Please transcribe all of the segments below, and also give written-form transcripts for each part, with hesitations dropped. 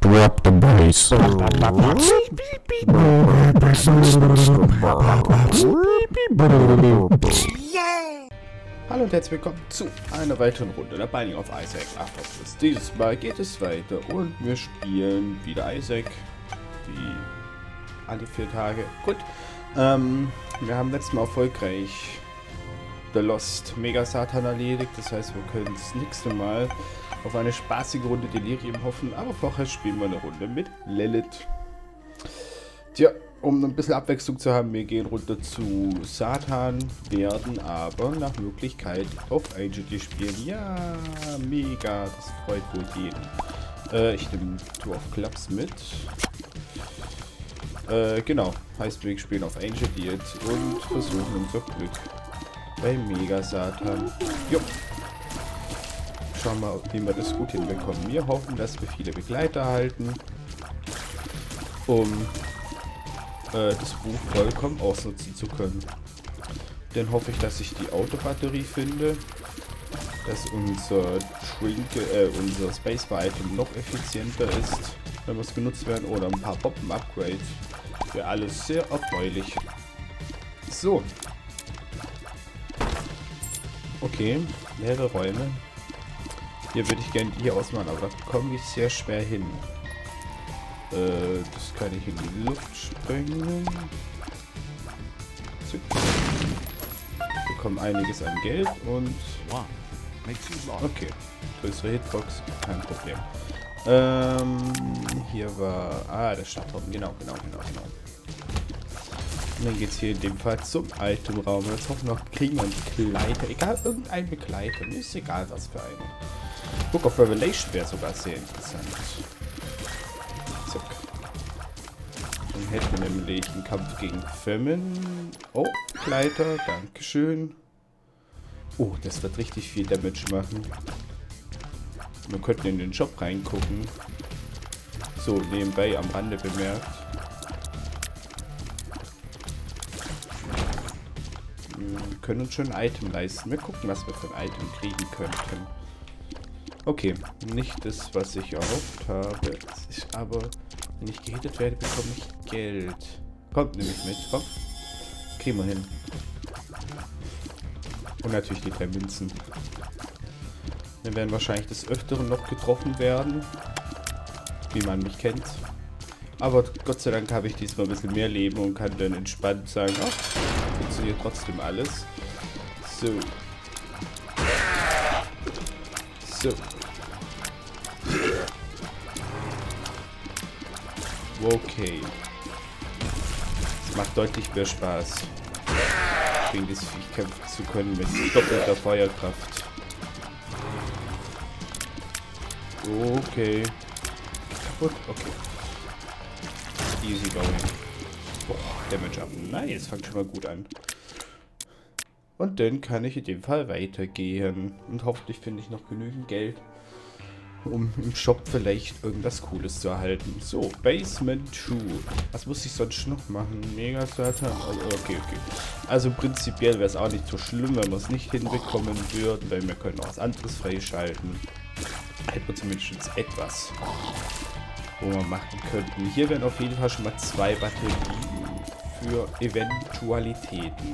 drop the bass. Hallo und herzlich willkommen zu einer weiteren Runde der Binding of Isaac Afterbirth. Dieses Mal geht es weiter und wir spielen wieder Isaac, wie alle 4 Tage. Gut, wir haben letztes Mal erfolgreich The Lost Mega Satan erledigt, das heißt wir können das nächste Mal auf eine spaßige Runde Delirium hoffen, aber vorher spielen wir eine Runde mit Lilith. Tja, um ein bisschen Abwechslung zu haben, wir gehen runter zu Satan, werden aber nach Möglichkeit auf Agility spielen. Ja, mega, das freut wohl jeden. Ich nehme Tour of Clubs mit. Genau, heißt wir spielen auf Agility und versuchen unser Glück bei Mega Satan. Jo. Schauen wir mal, wie wir das gut hinbekommen. Wir hoffen, dass wir viele Begleiter halten, um das Buch vollkommen ausnutzen zu können. Dann hoffe ich, dass ich die Autobatterie finde, dass unser unser Spacebar-Item noch effizienter ist, wenn wir es benutzt werden, oder ein paar Bomben-Upgrades. Wäre alles sehr erfreulich. So. Okay, leere Räume. Hier würde ich gerne die ausmachen, aber da komme ich sehr schwer hin. Das kann ich in die Luft sprengen. Wir bekommen einiges an Geld und... Okay, größere Hitbox, kein Problem. Hier war... Ah, der Startraum, genau. Und dann geht es hier in dem Fall zum Itemraum. Jetzt hoffen wir noch, kriegen wir einen Begleiter. Egal, irgendein Begleiter. Mir ist egal, was für einen. Book of Revelation wäre sogar sehr interessant. Zack. Dann hätten wir nämlich einen Kampf gegen Famine. Oh, Begleiter, dankeschön. Oh, das wird richtig viel Damage machen. Wir könnten in den Shop reingucken. So, nebenbei am Rande bemerkt. Wir können uns schon ein Item leisten. Wir gucken, was wir für ein Item kriegen könnten. Okay, nicht das, was ich erhofft habe. Aber wenn ich gehittet werde, bekomme ich Geld. Kommt nämlich mit, komm. Kriegen wir hin. Und natürlich die 3 Münzen. Wir werden wahrscheinlich des Öfteren noch getroffen werden. Wie man mich kennt. Aber Gott sei Dank habe ich diesmal ein bisschen mehr Leben und kann dann entspannt sagen, ach, funktioniert trotzdem alles. So. So. Okay. Es macht deutlich mehr Spaß, gegen das Viech kämpfen zu können mit doppelter Feuerkraft. Okay. Kaputt? Okay. Easy going. Boah, Damage up. Nice, fängt schon mal gut an. Und dann kann ich in dem Fall weitergehen. Und hoffentlich finde ich noch genügend Geld, um im Shop vielleicht irgendwas Cooles zu erhalten. So, Basement 2. Was muss ich sonst noch machen? Mega Satan. Also, okay. Also prinzipiell wäre es auch nicht so schlimm, wenn wir es nicht hinbekommen würden, weil wir können auch was anderes freischalten. Hätten wir zumindest etwas, wo wir machen könnten. Hier werden auf jeden Fall schon mal 2 Batterien für Eventualitäten.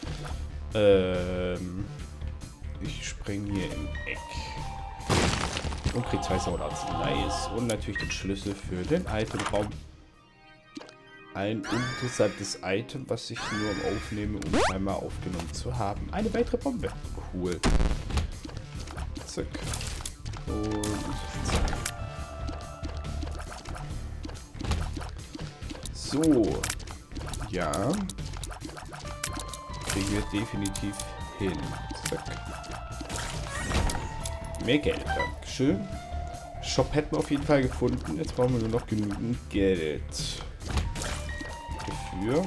Ich springe hier im Eck. Und krieg 2 Soundouts. Nice. Und natürlich den Schlüssel für den Itemraum. Ein interessantes Item, was ich nur aufnehme, um einmal aufgenommen zu haben. Eine weitere Bombe. Cool. Zack. Und zack. So. Ja. Kriegen wir definitiv hin. Zack. Mehr Geld, dankeschön. Shop hätten wir auf jeden Fall gefunden. Jetzt brauchen wir nur noch genügend Geld. Dafür.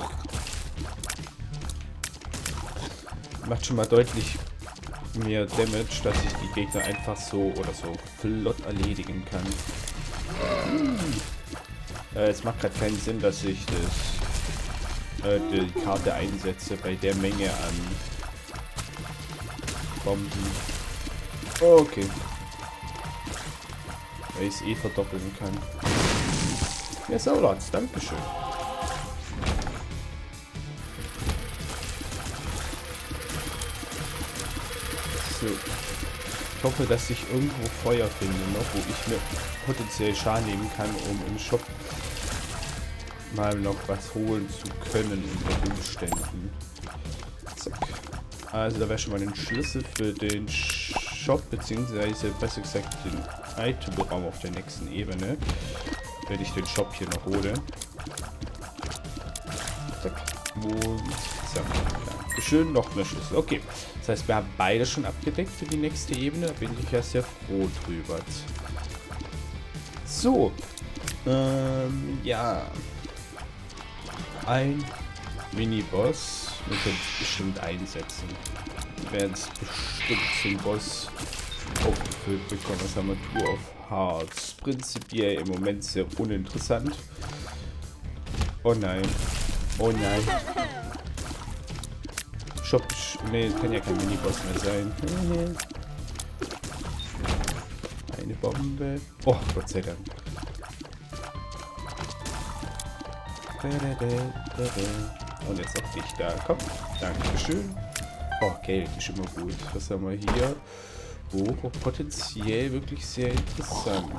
Macht schon mal deutlich mehr Damage, dass ich die Gegner einfach so oder so flott erledigen kann. Es macht gerade keinen Sinn, dass ich die Karte einsetze bei der Menge an Bomben. Okay. Weil ich es eh verdoppeln kann. Ja, Saulatz, dankeschön. So. Ich hoffe, dass ich irgendwo Feuer finde, noch, wo ich mir potenziell Schaden nehmen kann, um im Shop mal noch was holen zu können unter Umständen. Zack. Also da wäre schon mal ein Schlüssel für den Shop, beziehungsweise besser gesagt den Itemraum auf der nächsten Ebene, wenn ich den Shop hier noch hole. Zack. Und zack. Ja. Schön, noch mehr Schlüssel. Okay. Das heißt, wir haben beide schon abgedeckt für die nächste Ebene. Da bin ich ja sehr froh drüber. So. Ja. Ein Mini-Boss. Wir können es bestimmt einsetzen. Wir werden es bestimmt zum Boss aufgefüllt bekommen. Was haben wir? Tour of Hearts. Prinzipiell im Moment sehr uninteressant. Oh nein. Oh nein. Shop. Ne, kann ja kein Mini-Boss mehr sein. Eine Bombe. Oh, Gott sei Dank. Und jetzt auch dich da. Komm. Dankeschön. Oh, Geld ist immer gut. Was haben wir hier? Oh, potenziell wirklich sehr interessant.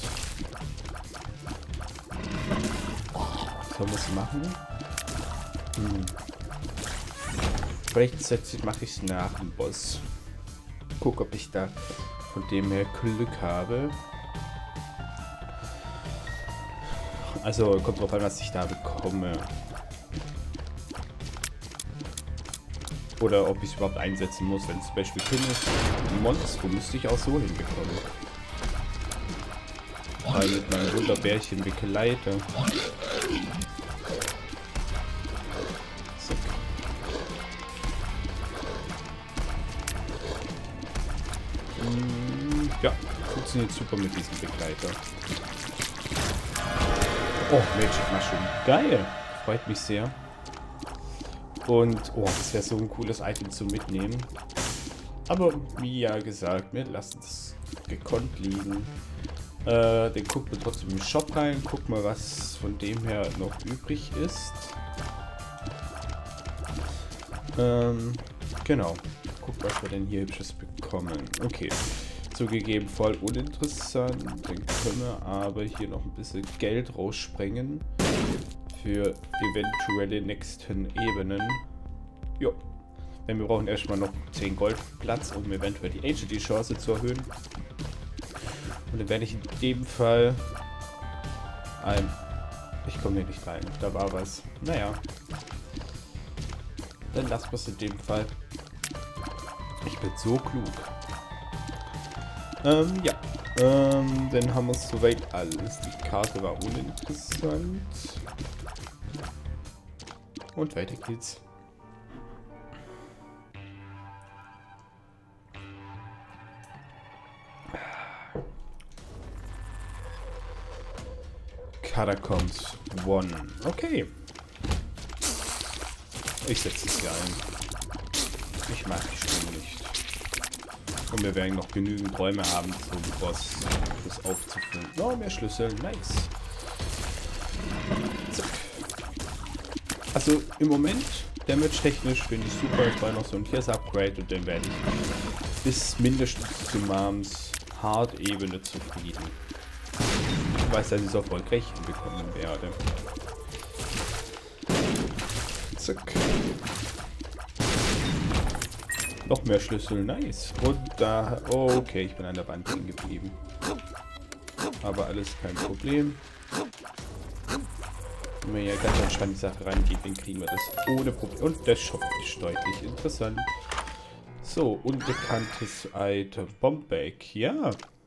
Sollen wir es machen? Vielleicht mache ich es nach dem Boss. Guck, ob ich da von dem her Glück habe. Also kommt drauf an, was ich da bekomme. Oder ob ich es überhaupt einsetzen muss, wenn es zum Beispiel Pin ist. Ein Monster müsste ich auch so hinbekommen. Weil mit meinem Wunderbärchen begleite. So. Ja, funktioniert super mit diesem Begleiter. Oh, Magic Mushroom. Geil. Freut mich sehr. Und, oh, das wäre so ein cooles Item zu mitnehmen. Aber, wie ja gesagt, wir lassen es gekonnt liegen. Dann gucken wir trotzdem im Shop rein. Gucken mal, was von dem her noch übrig ist. Genau. Guck, was wir denn hier Hübsches bekommen. Okay. Zugegeben voll uninteressant. Dann können wir aber hier noch ein bisschen Geld raussprengen. Für eventuelle nächsten Ebenen. Jo. Denn wir brauchen erstmal noch 10 Goldplatz, um eventuell die Agility-Chance zu erhöhen. Und dann werde ich in dem Fall ich komme hier nicht rein. Da war was. Naja. Dann lassen wir es in dem Fall. Ich bin so klug. Ja. Dann haben wir es soweit alles. Die Karte war uninteressant. Und weiter geht's. Catacombs 1. Okay. Ich setze es hier ein. Ich mag die Stimme nicht. Und wir werden noch genügend Räume haben zum Boss, das aufzufüllen. Oh, mehr Schlüssel. Nice. Zack. Also im Moment, damage-technisch finde ich super. Ich brauche noch so ein Tiers-Upgrade und dann werde ich bis mindestens zu Mams Hard-Ebene zufrieden. Ich weiß, dass ich es erfolgreich bekommen werde. Zack. Noch mehr Schlüssel, nice. Und da, oh, okay, ich bin an der Wand hängen geblieben. Aber alles kein Problem. Wenn wir ja ganz entspannt die Sache rangeht, dann kriegen wir das ohne Problem. Und der Shop ist deutlich interessant. So, unbekanntes Item. Bombback, ja.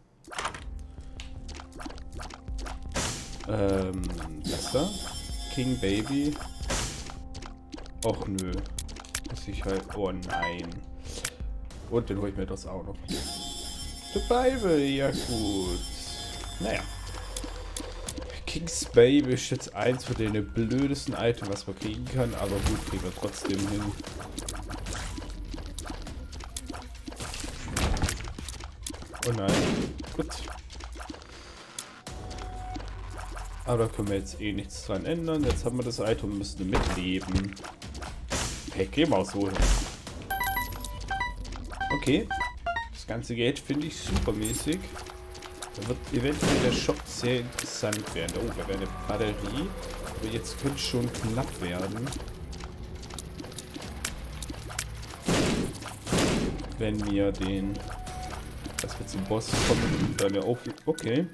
Das da? King Baby. Och nö. Muss ich halt. Oh nein. Und dann hole ich mir das auch noch. The Bible, ja gut. Naja. King's Baby ist jetzt eins von den blödesten Items, was man kriegen kann, aber gut, kriegen wir trotzdem hin. Oh nein. Gut. Aber da können wir jetzt eh nichts dran ändern. Jetzt haben wir das Item und müssen mitleben. Hey, gehen wir auch so hin. Okay. Das ganze Geld finde ich supermäßig. Da wird eventuell der Shop sehr interessant werden. Oh, da wäre eine Batterie. Aber jetzt könnte es schon knapp werden. Wenn wir den... Dass wir zum Boss kommen und dann auf... Okay.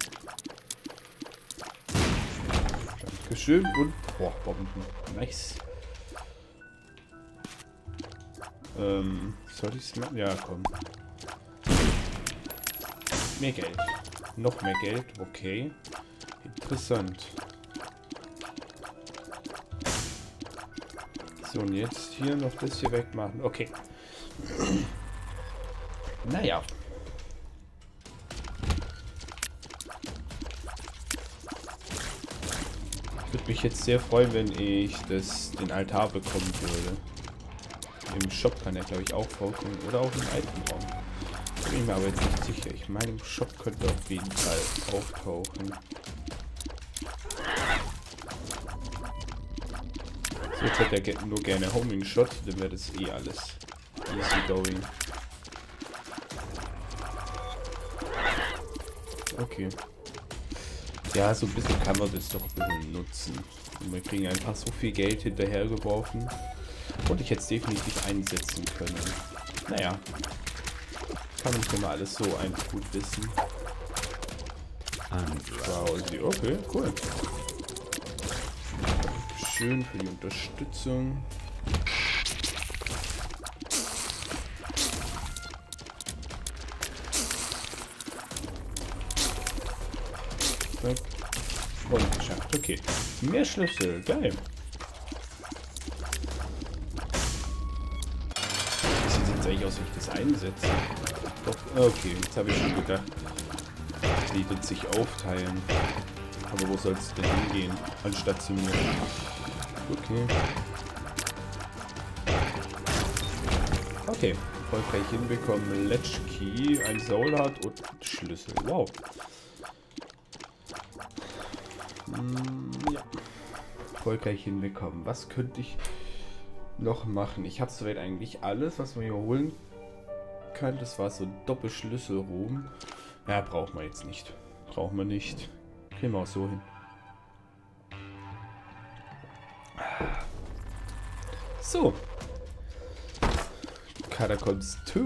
Dankeschön und... Boah, Bomben. Nice. Soll ich es machen? Ja, komm. Mehr Geld. Noch mehr Geld. Okay. Interessant. So, und jetzt hier noch das hier wegmachen. Okay. Naja. Ich würde mich jetzt sehr freuen, wenn ich den Altar bekommen würde. Im Shop kann er, glaube ich, auch vorkommen. Oder auch im Itemraum. Bin ich mir aber jetzt nicht sicher. Ich meine, im Shop könnte auf jeden Fall auftauchen. So, jetzt hat er nur gerne Homing Shot, dann wäre das eh alles easy going. Okay. Ja, so ein bisschen kann man das doch ein bisschen nutzen. Und wir kriegen einfach so viel Geld hinterhergeworfen. Und ich hätte es definitiv einsetzen können. Naja. Kann nicht immer alles so einfach gut wissen. Wow, okay, cool. Schön für die Unterstützung. Und geschafft. Okay. Mehr Schlüssel. Geil. Wie sieht es jetzt eigentlich aus, wenn ich das einsetze? Doch, okay, jetzt habe ich schon gedacht, die wird sich aufteilen. Aber wo soll es denn hingehen? Anstatt zu mir. Okay. Okay. Erfolgreich hinbekommen. Latchkey, ein Soul Heart und Schlüssel. Wow. Ja. Erfolgreich hinbekommen. Was könnte ich noch machen? Ich habe soweit eigentlich alles, was man hier holen kann. Das war so ein Doppelschlüsselruhm. Ja, brauchen wir jetzt nicht. Brauchen wir nicht. Kriegen wir auch so hin. So. Catacombs 2.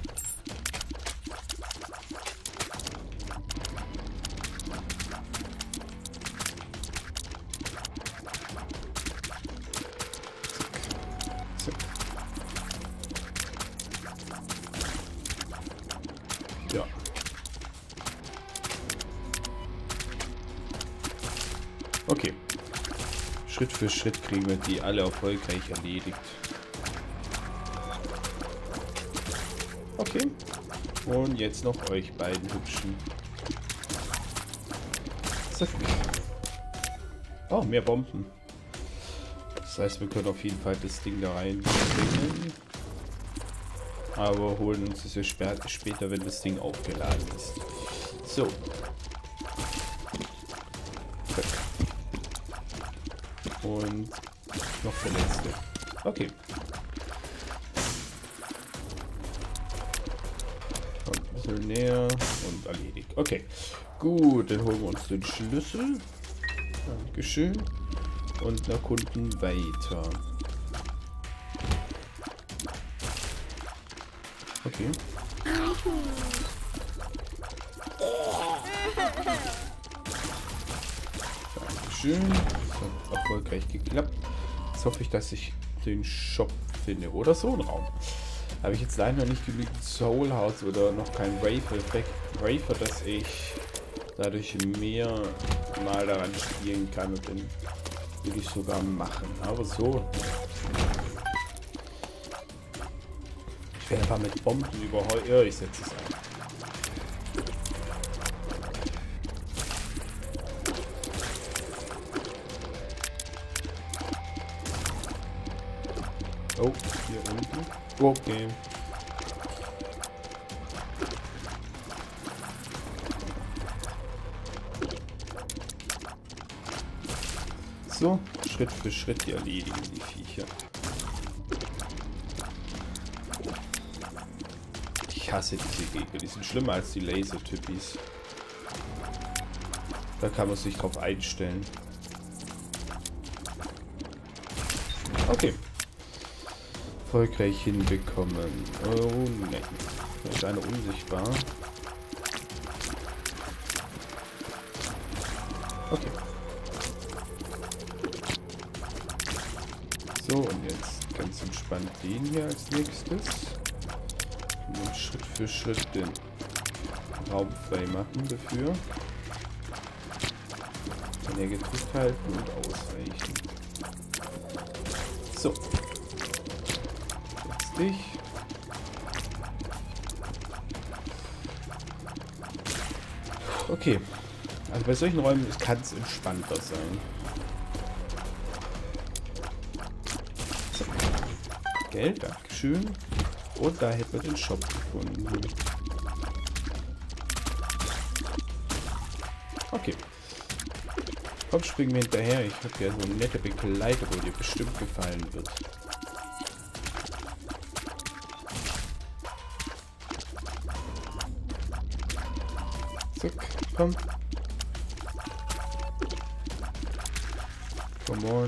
Ja. Okay. Schritt für Schritt kriegen wir die alle erfolgreich erledigt. Okay. Und jetzt noch euch beiden Hübschen. Zack. Oh, mehr Bomben. Das heißt, wir können auf jeden Fall das Ding da reinbringen. Aber holen uns das ja später, wenn das Ding aufgeladen ist. So. Zack. Und noch der letzte. Okay. Kommt ein bisschen näher und erledigt. Okay. Gut, dann holen wir uns den Schlüssel. Dankeschön. Und erkunden weiter. Okay. Dankeschön. Das hat erfolgreich geklappt. Jetzt hoffe ich, dass ich den Shop finde. Oder so ein Raum. Habe ich jetzt leider nicht genügend Soul Hearts oder noch kein Wafer, dass ich dadurch mehr mal daran spielen kann und den will ich sogar machen. Aber so. Ich werde einfach mit Bomben überholt. Ja, ich setze es ein. Oh, hier unten. Okay. So, Schritt für Schritt die erledigen, die Viecher. Ich hasse diese Gegner, die sind schlimmer als die Laser-Typis. Da kann man sich drauf einstellen. Okay. Erfolgreich hinbekommen. Oh ne. Da ist einer unsichtbar. Okay. So, und jetzt ganz entspannt den hier als nächstes. Und Schritt für Schritt den Raum frei machen dafür. Kann er gedrückt halten und ausweichen. So. Jetzt dich. Okay. Also bei solchen Räumen kann es entspannter sein. So. Geld, dankeschön. Und da hätten wir den Shop gefunden. Okay. Komm, spring mir hinterher. Ich habe ja so eine nette Begleiter, wo dir bestimmt gefallen wird. Zack, komm. Come on.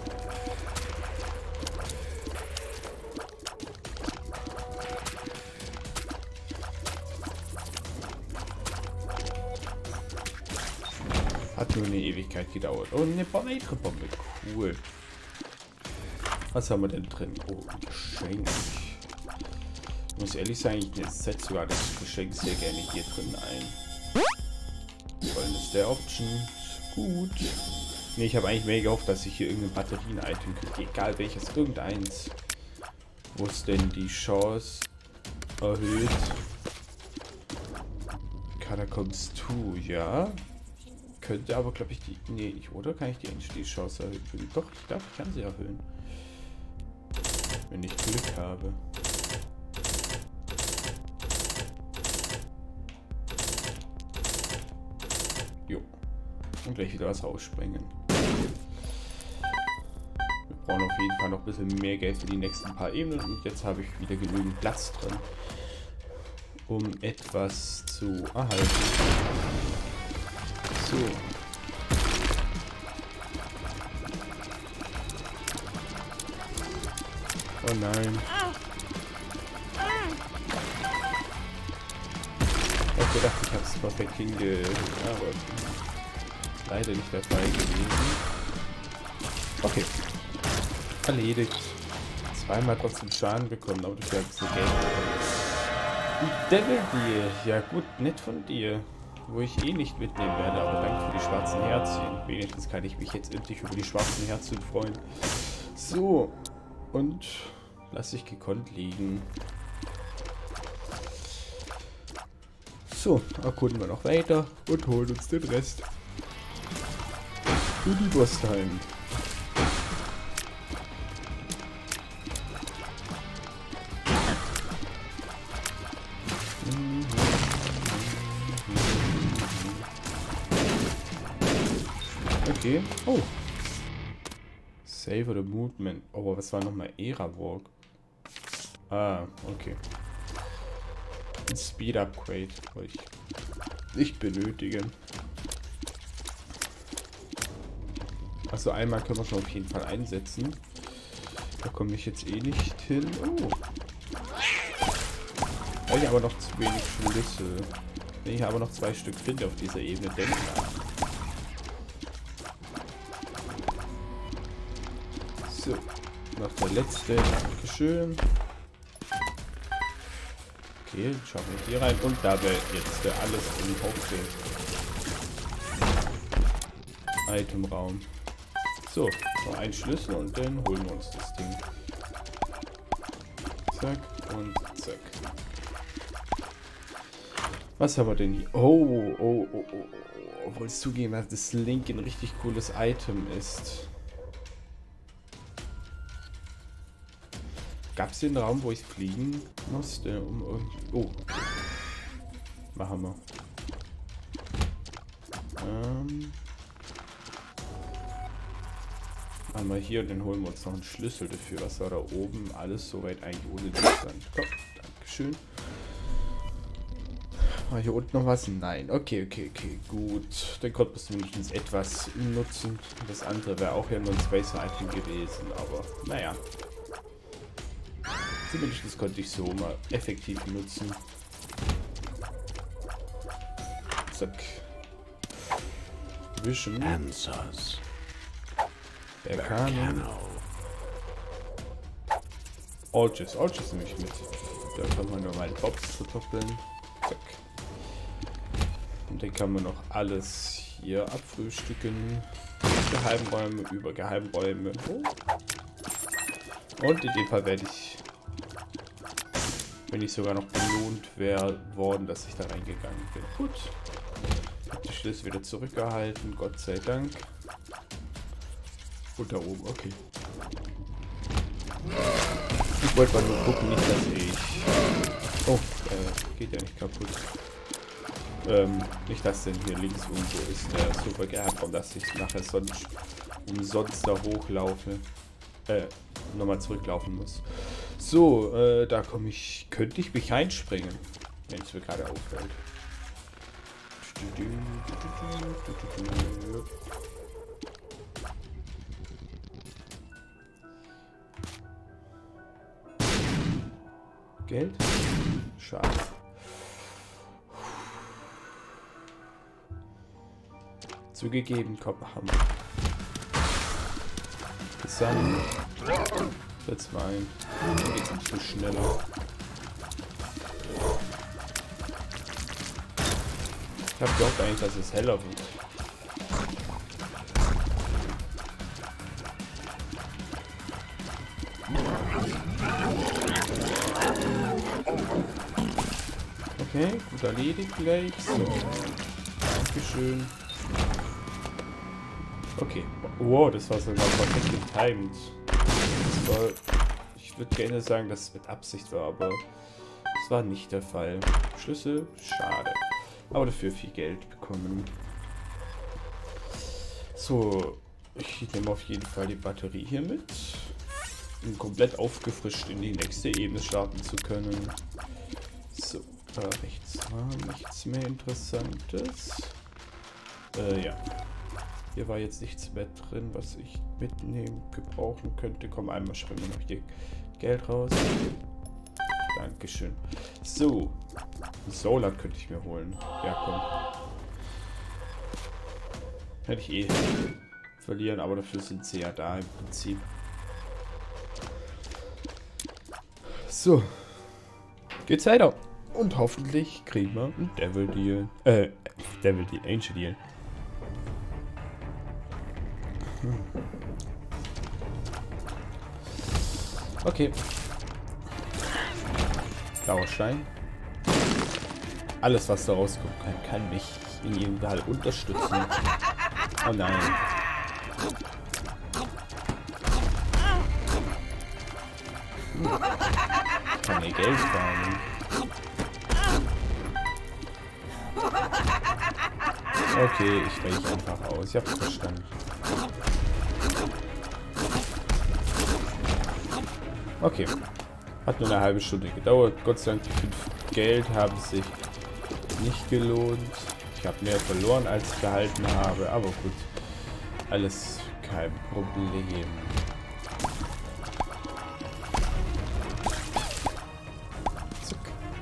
Hat nur eine Ewigkeit gedauert. Oh, eine weitere Bombe. Cool. Was haben wir denn drin? Oh, ein Geschenk. Ich muss ehrlich sagen, ich setze sogar das Geschenk sehr gerne hier drin ein. Goldenes der Option. Gut. Ne, ich habe eigentlich mehr gehofft, dass ich hier irgendein Batterien-Item kriege. Egal welches, irgendeins. Wo es denn die Chance erhöht. Catacombs 2, ja. Könnte aber, glaube ich, die... Nee, ich, oder kann ich die Chance erhöhen? Doch, ich glaube, ich kann sie erhöhen. Wenn ich Glück habe. Jo. Und gleich wieder was rausspringen. Wir brauchen auf jeden Fall noch ein bisschen mehr Geld für die nächsten paar Ebenen. Und jetzt habe ich wieder genügend Platz drin, um etwas zu erhalten. So. Oh nein. Ich hab gedacht, ich habe es perfekt aber leider nicht der Fall gewesen. Okay. Erledigt. Zweimal trotzdem Schaden bekommen, aber dafür habe ich so Geld bekommen. Devil Deal. Ja gut, nett von dir. Wo ich eh nicht mitnehmen werde, aber danke für die schwarzen Herzchen. Wenigstens kann ich mich jetzt endlich über die schwarzen Herzchen freuen. So. Und lasse ich gekonnt liegen. So, erkunden wir noch weiter und holen uns den Rest für die Boss-Time. Okay. Oh. Save the Movement. Oh, was war nochmal Era Walk? Ah, okay. Ein Speed Upgrade wollte ich nicht benötigen. Also einmal können wir schon auf jeden Fall einsetzen. Da komme ich jetzt eh nicht hin. Oh. Weil ich aber noch zu wenig Schlüssel. Wenn ich aber noch 2 Stück finde auf dieser Ebene, denke ich. So, noch der letzte. Dankeschön. Okay, schauen wir hier rein und da wird jetzt alles im Hauptbild. Itemraum. So, noch ein Schlüssel und dann holen wir uns das Ding. Zack und zack. Was haben wir denn hier? Oh. Obwohl es zugeben, dass das Link ein richtig cooles Item ist. Gab es den Raum, wo ich fliegen musste? Oh. Machen wir. Einmal hier und dann holen wir uns noch einen Schlüssel dafür. Was war da oben? Alles soweit eigentlich uninteressant. Komm, dankeschön. War hier unten noch was? Nein. Okay, gut. Dann konnte man zumindest etwas nutzen. Das andere wäre auch ja nur ein Space-Item gewesen, aber naja. Zumindest konnte ich so mal effektiv nutzen. Zack. Vision. Answers. Berkano. Orges nehme ich mit. Da kann man nur mal Bobs verdoppeln. Zack. Und dann kann man noch alles hier abfrühstücken. Geheimräume über Geheimräume. Oh. Und in dem Fall werde ich, wenn ich sogar noch belohnt worden, dass ich da reingegangen bin. Gut. Ich habe die Schlüssel wieder zurückgehalten, Gott sei Dank. Und da oben, okay. Ich wollte mal nur gucken, nicht dass ich... Oh, geht ja nicht kaputt. Nicht, dass denn hier links irgendwo ist der super Geheimraum, dass ich nachher sonst umsonst da hochlaufe. Nochmal zurücklaufen muss. So, da könnte ich mich reinspringen, wenn es mir gerade auffällt. Geld? Schade. Zugegeben, komm, haben wir. Gesammelt. Jetzt rein. Dann geht's ein bisschen schneller. Ich hab gehofft eigentlich, dass es heller wird. Okay, gut erledigt gleich. So. Dankeschön. Okay. Wow, das war sogar perfekt getimed. Das war, ich würde gerne sagen, dass es mit Absicht war, aber das war nicht der Fall. Schlüssel? Schade. Aber dafür viel Geld bekommen. So, ich nehme auf jeden Fall die Batterie hier mit, um komplett aufgefrischt in die nächste Ebene starten zu können. So, da rechts war nichts mehr Interessantes. Ja. Hier war jetzt nichts mehr drin, was ich mitnehmen, gebrauchen könnte. Komm, einmal schreiben wir noch hier Geld raus. Dankeschön. So. Solar könnte ich mir holen. Ja, komm. Hätte ich eh verlieren, aber dafür sind sie ja da im Prinzip. So. Geht's weiter. Und hoffentlich kriegen wir einen Devil Deal. Devil Deal, Angel Deal. Okay. Blauer Stein. Alles, was da rauskommt, kann mich in jedem Fall unterstützen. Oh nein. Ich kann mir Geld sparen. Okay, ich weiche einfach aus. Ich hab's verstanden. Okay. Hat nur eine halbe Stunde gedauert. Gott sei Dank, die 5 Geld haben sich nicht gelohnt. Ich habe mehr verloren, als ich gehalten habe. Aber gut. Alles kein Problem. Zack.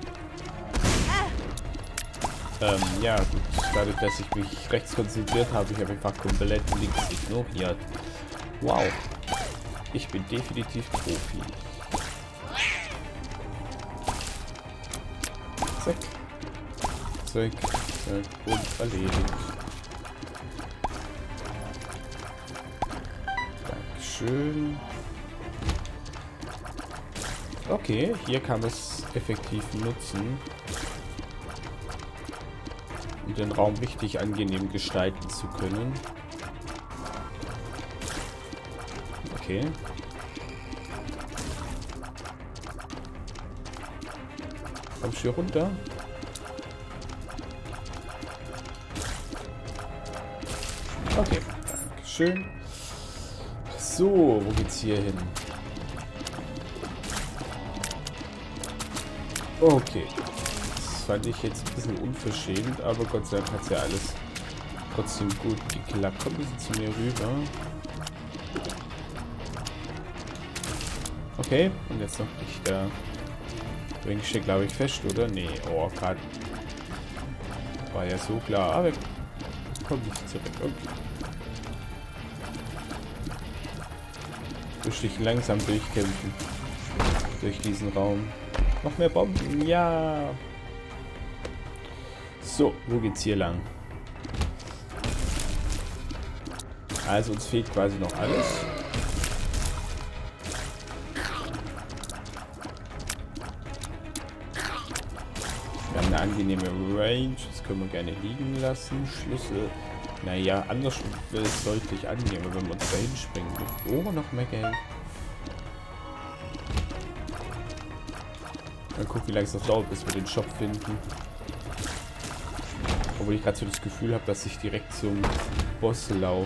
Ja, gut. Dadurch, dass ich mich rechts konzentriert habe, ich habe einfach komplett links ignoriert. Wow. Ich bin definitiv Profi. Zack. Zack. Zack. Und erledigt. Dankeschön. Okay, hier kann man es effektiv nutzen, um den Raum richtig angenehm gestalten zu können. Okay. Kommst du hier runter? Okay, dankeschön. So, wo geht's hier hin? Okay. Das fand ich jetzt ein bisschen unverschämt, aber Gott sei Dank hat es ja alles trotzdem gut geklappt. Komm ein bisschen zu mir rüber. Okay, und jetzt noch nicht da. Bring ich hier, glaube ich, fest, oder? Nee, oh, gerade. War ja so klar. Aber komm nicht zurück. Okay. Muss dich langsam durchkämpfen. Durch diesen Raum. Noch mehr Bomben. Ja. So, wo geht's hier lang? Also uns fehlt quasi noch alles. Wir haben eine angenehme Range. Das können wir gerne liegen lassen. Schlüssel. Naja, anders wäre es deutlich angenehmer, wenn wir uns da hinspringen. Oh, noch mehr Geld. Mal gucken, wie lange es noch dauert, bis wir den Shop finden. Obwohl ich gerade so das Gefühl habe, dass ich direkt zum Boss laufe.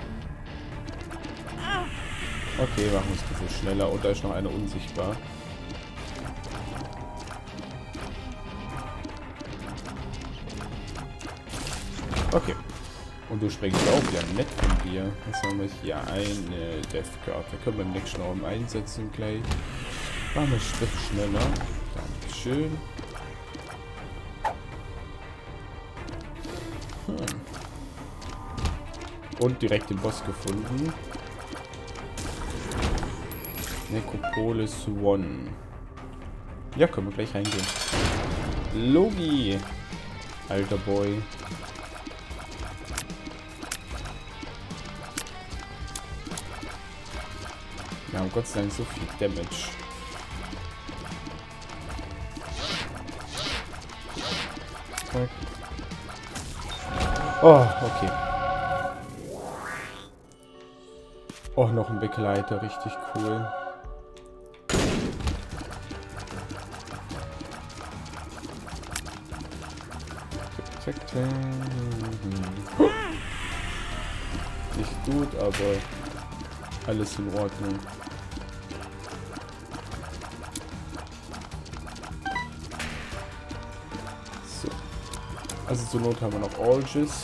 Okay, machen wir es ein bisschen schneller. Und da ist noch einer unsichtbar. Okay. Und du springst auch, ja, nett von dir. Was haben wir hier? Eine Death Card. Da können wir im nächsten Raum einsetzen gleich. Machen wir ein Stück schneller. Dankeschön. Und direkt den Boss gefunden. Necropolis One. Ja, können wir gleich reingehen. Logi. Alter Boy. Wir haben Gott sei Dank so viel Damage. Oh, okay. Oh, noch ein Begleiter, richtig cool. Nicht gut, aber alles in Ordnung. So. Also zur Not haben wir noch Orges.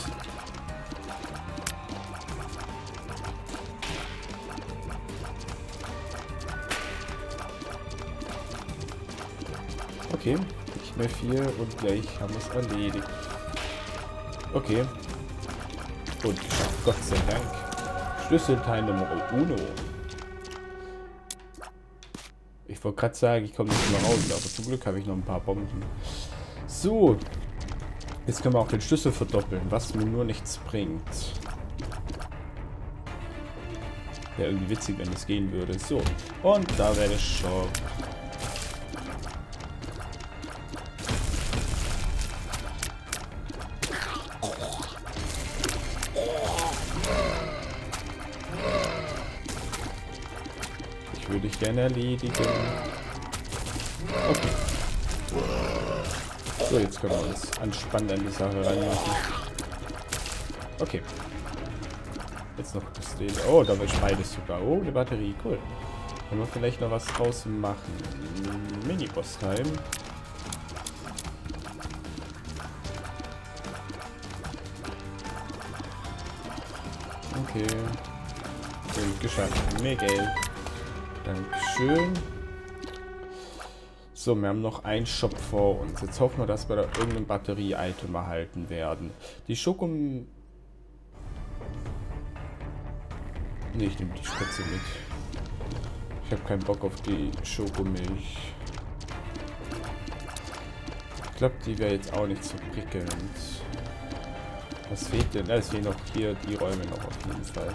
Okay, nicht mehr viel und gleich haben wir es erledigt. Okay. Und geschafft, Gott sei Dank. Schlüsselteil Nummer 1. Ich wollte gerade sagen, ich komme nicht mehr raus, aber zum Glück habe ich noch ein paar Bomben. So. Jetzt können wir auch den Schlüssel verdoppeln, was mir nur nichts bringt. Wäre irgendwie witzig, wenn es gehen würde. So. Und da wäre der Shop. Würde ich gerne erledigen. Okay. So, jetzt können wir uns anspannen an die Sache reinmachen. Okay. Jetzt noch das Ding. Oh, da wird beides sogar. Oh, eine Batterie. Cool. Können wir vielleicht noch was draus machen? Mini-Boss-Time. Okay. Und geschafft. Mehr Geld. Dankeschön. So, wir haben noch einen Shop vor uns. Jetzt hoffen wir, dass wir da irgendein Batterie-Item erhalten werden. Die Schoko... Ne, ich nehme die Spitze mit. Ich habe keinen Bock auf die Schokomilch. Ich glaube, die wäre jetzt auch nicht so prickelnd. Was fehlt denn? Es fehlen noch hier die Räume noch auf jeden Fall.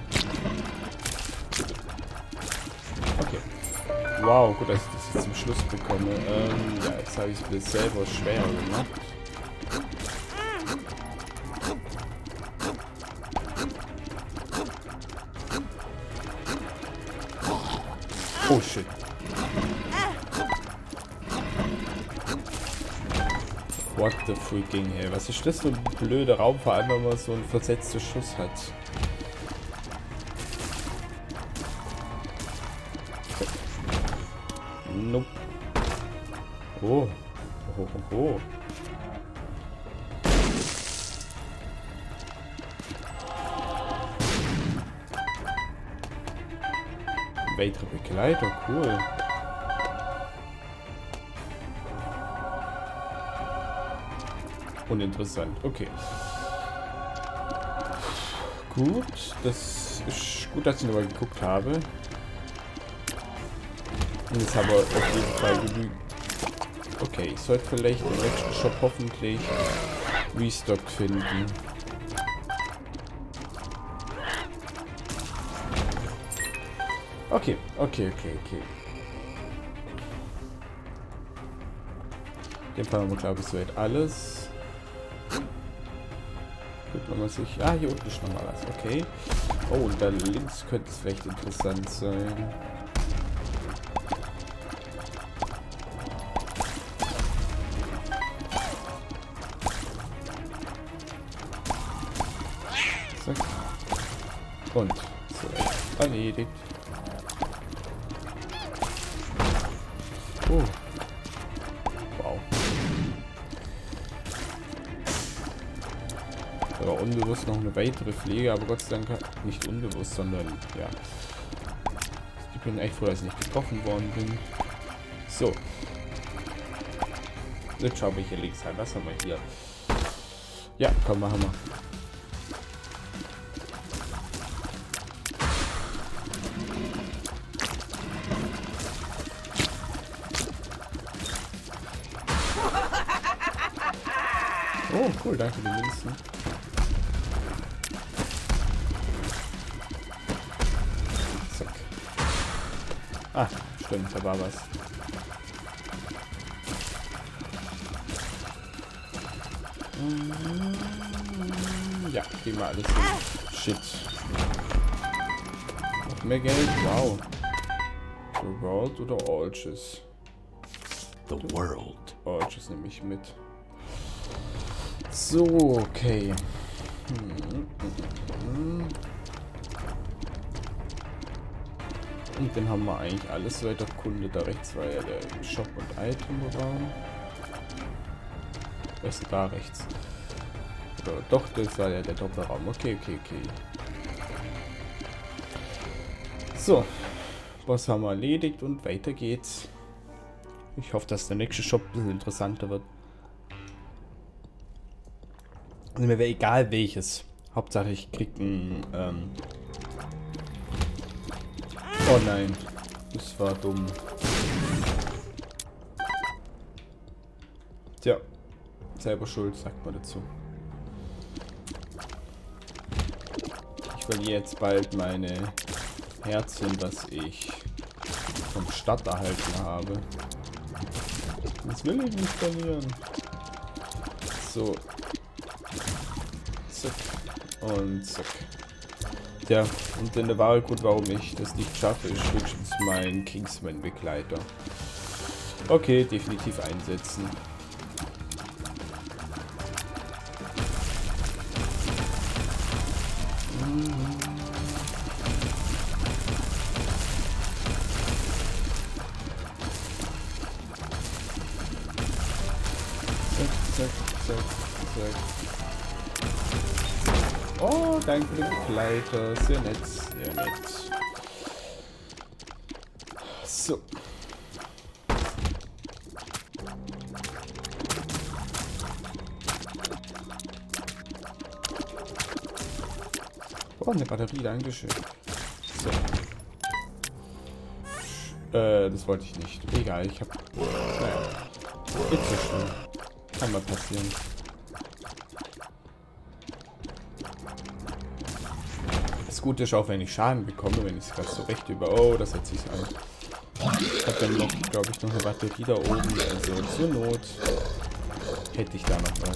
Okay. Wow, gut, dass ich das jetzt zum Schluss bekomme. Ja, jetzt habe ich es mir selber schwerer gemacht. Oh shit. What the freaking hell? Was ist das für ein blöder Raum, vor allem wenn man so einen versetzten Schuss hat? Nope. Oh. Oh, oh, oh. Weitere Begleiter, cool. Uninteressant, okay. Gut, das ist gut, dass ich nochmal geguckt habe. Und jetzt aber auf jeden Fall genügend. Okay, ich sollte vielleicht im nächsten Shop hoffentlich Restock finden. Okay. In dem Fall haben wir, glaube ich, soweit alles. Gut, wenn man sich... Ah, hier unten ist nochmal was. Okay. Oh, und da links könnte es vielleicht interessant sein. Zack. Und so, erledigt. Oh. Wow. Da war unbewusst noch eine weitere Pflege, aber Gott sei Dank nicht unbewusst, sondern ja. Ich bin echt froh, dass ich nicht getroffen worden bin. So. Jetzt schaue ich hier links rein. Was haben wir hier? Ja, komm, machen wir. Oh, cool, danke für die Münzen. Zack. Ah, stimmt, da war was. Ja, gehen wir alles hin. Shit. Noch mehr Geld? Wow. The World oder Orches? The World. Orches nehme ich mit. So, okay. Und dann haben wir eigentlich alles weiter Kunde. Da rechts war ja der Shop- und Itemraum. Was ist da rechts? Oder doch, das war ja der Doppelraum. Okay. So. Boss haben wir erledigt und weiter geht's. Ich hoffe, dass der nächste Shop ein bisschen interessanter wird. Also mir wäre egal welches. Hauptsache ich krieg ein... Oh nein. Das war dumm. Tja. Selber schuld, sagt man dazu. Ich verliere jetzt bald meine Herzchen, was ich vom Stadt erhalten habe. Das will ich nicht verlieren. So. Zack. Und zack. Tja, und der wahre Grund, warum ich das nicht schaffe, ist höchstens mein Kingsman-Begleiter. Okay, definitiv einsetzen. Zack. Oh, danke für den Begleiter. Sehr nett, sehr nett. So. Oh, eine Batterie, dankeschön. So. Das wollte ich nicht. Egal, ich hab... Naja. Nicht so schlimm. Kann mal passieren. Das Gute ist auch, wenn ich Schaden bekomme, wenn ich es gerade so recht über... Oh, das setzt sich an. Ich habe dann noch, glaube ich, noch eine Batterie da oben. Also zur Not hätte ich da noch was.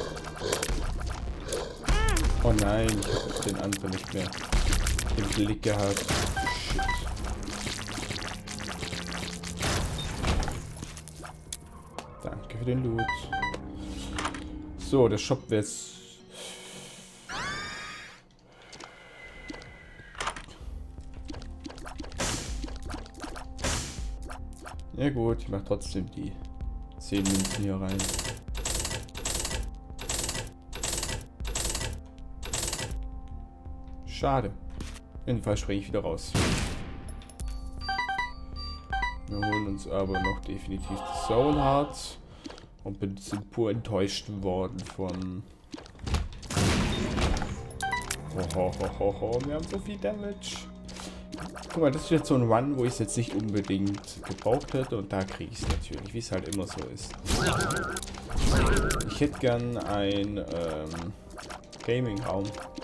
Oh nein, ich habe den anderen nicht mehr im Blick gehabt. Shit. Danke für den Loot. So, der Shop wäre jetzt... Ja gut, ich mach trotzdem die 10 Münzen hier rein. Schade. Jedenfalls springe ich wieder raus. Wir holen uns aber noch definitiv das Soul Heart. Und sind pur enttäuscht worden von... Wir haben so viel Damage. Guck mal, das ist jetzt so ein Run, wo ich es jetzt nicht unbedingt gebraucht hätte. Und da kriege ich es natürlich, wie es halt immer so ist. Ich hätte gern ein Gaming-Raum.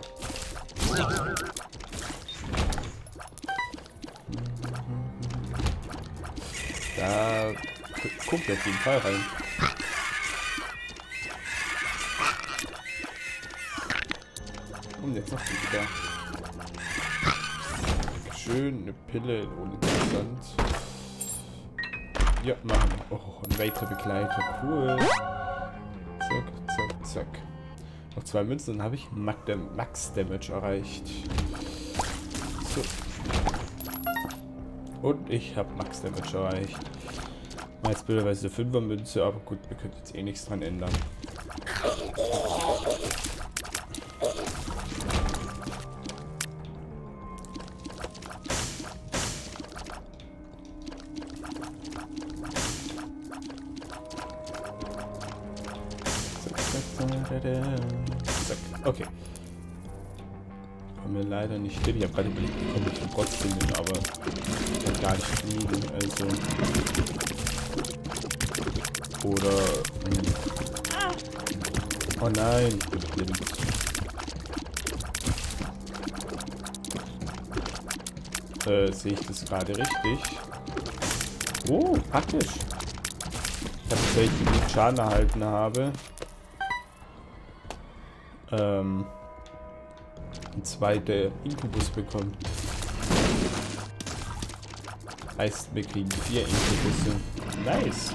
Da guckt auf jeden Fall rein. Und jetzt noch wieder. Schön, eine Pille, uninteressant. Ja, machen wir. Oh, ein weiterer Begleiter, cool. Zack, zack, zack. Noch 2 Münzen, dann habe ich Max Damage erreicht. So. Und ich habe Max Damage erreicht. Mal jetzt blöderweise eine 5er Münze, aber gut, wir können jetzt eh nichts dran ändern. Zack. Okay. Kommen wir leider nicht hin. Ich habe gerade überlegt, wie komme ich denn trotzdem hin, aber ich kann gar nicht fliegen, also. Oder. Oh nein, ich bin blind. Sehe ich das gerade richtig? Oh, praktisch. Ich habe tatsächlich genug Schaden erhalten habe. Ein zweiter Inkubus bekommen. Heißt, wir kriegen 4 Inkubusse. Nice.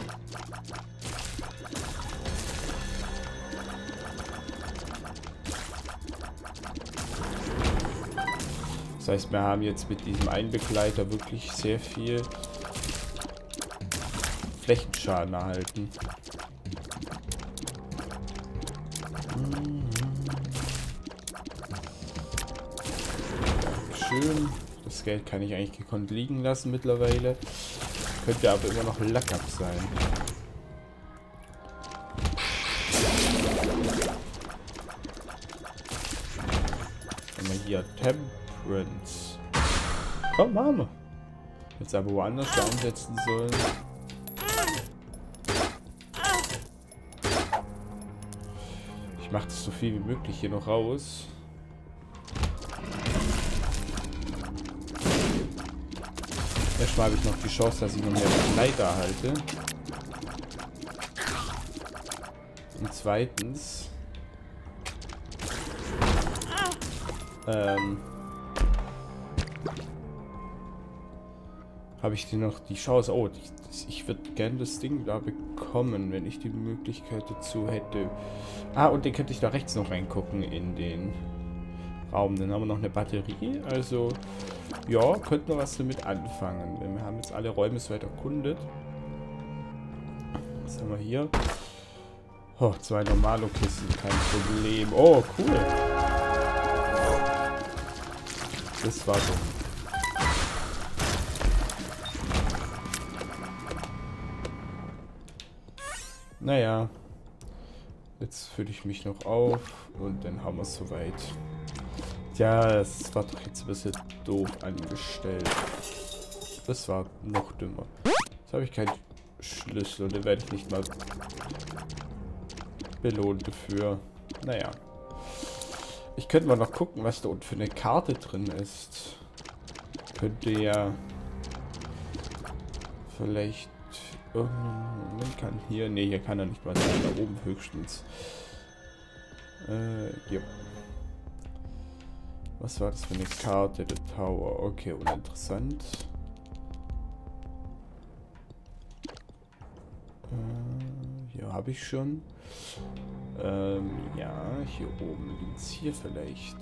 Das heißt, wir haben jetzt mit diesem einen Begleiter wirklich sehr viel Flächenschaden erhalten. Schön. Das Geld kann ich eigentlich gekonnt liegen lassen mittlerweile. Könnte aber immer noch Luck-Up sein. Haben wir hier Temperance. Komm, machen wir. Jetzt aber woanders einsetzen sollen. Ich mache das so viel wie möglich hier noch raus. Erstmal habe ich noch die Chance, dass ich noch mehr Begleiter erhalte. Und zweitens habe ich noch die Chance. Oh, ich würde gerne das Ding da bekommen, wenn ich die Möglichkeit dazu hätte. Ah, und den könnte ich da rechts noch reingucken in den Raum. Dann haben wir noch eine Batterie. Also, ja, könnten wir was damit anfangen. Wir haben jetzt alle Räume soweit erkundet. Was haben wir hier? Oh, 2 normale Kisten, kein Problem. Oh, cool. Das war so. Naja. Jetzt fülle ich mich noch auf und dann haben wir es soweit. Ja, das war doch jetzt ein bisschen doof angestellt. Das war noch dümmer. Jetzt habe ich keinen Schlüssel und den werde ich nicht mal belohnt dafür. Naja. Ich könnte mal noch gucken, was da unten für eine Karte drin ist. Könnte ja vielleicht irgendein kann hier. Ne, hier kann er nicht mal sein. Da oben höchstens. Ja. Was war das für eine Karte? The Tower. Okay, uninteressant. Hier habe ich schon. Ja, hier oben links. Hier vielleicht.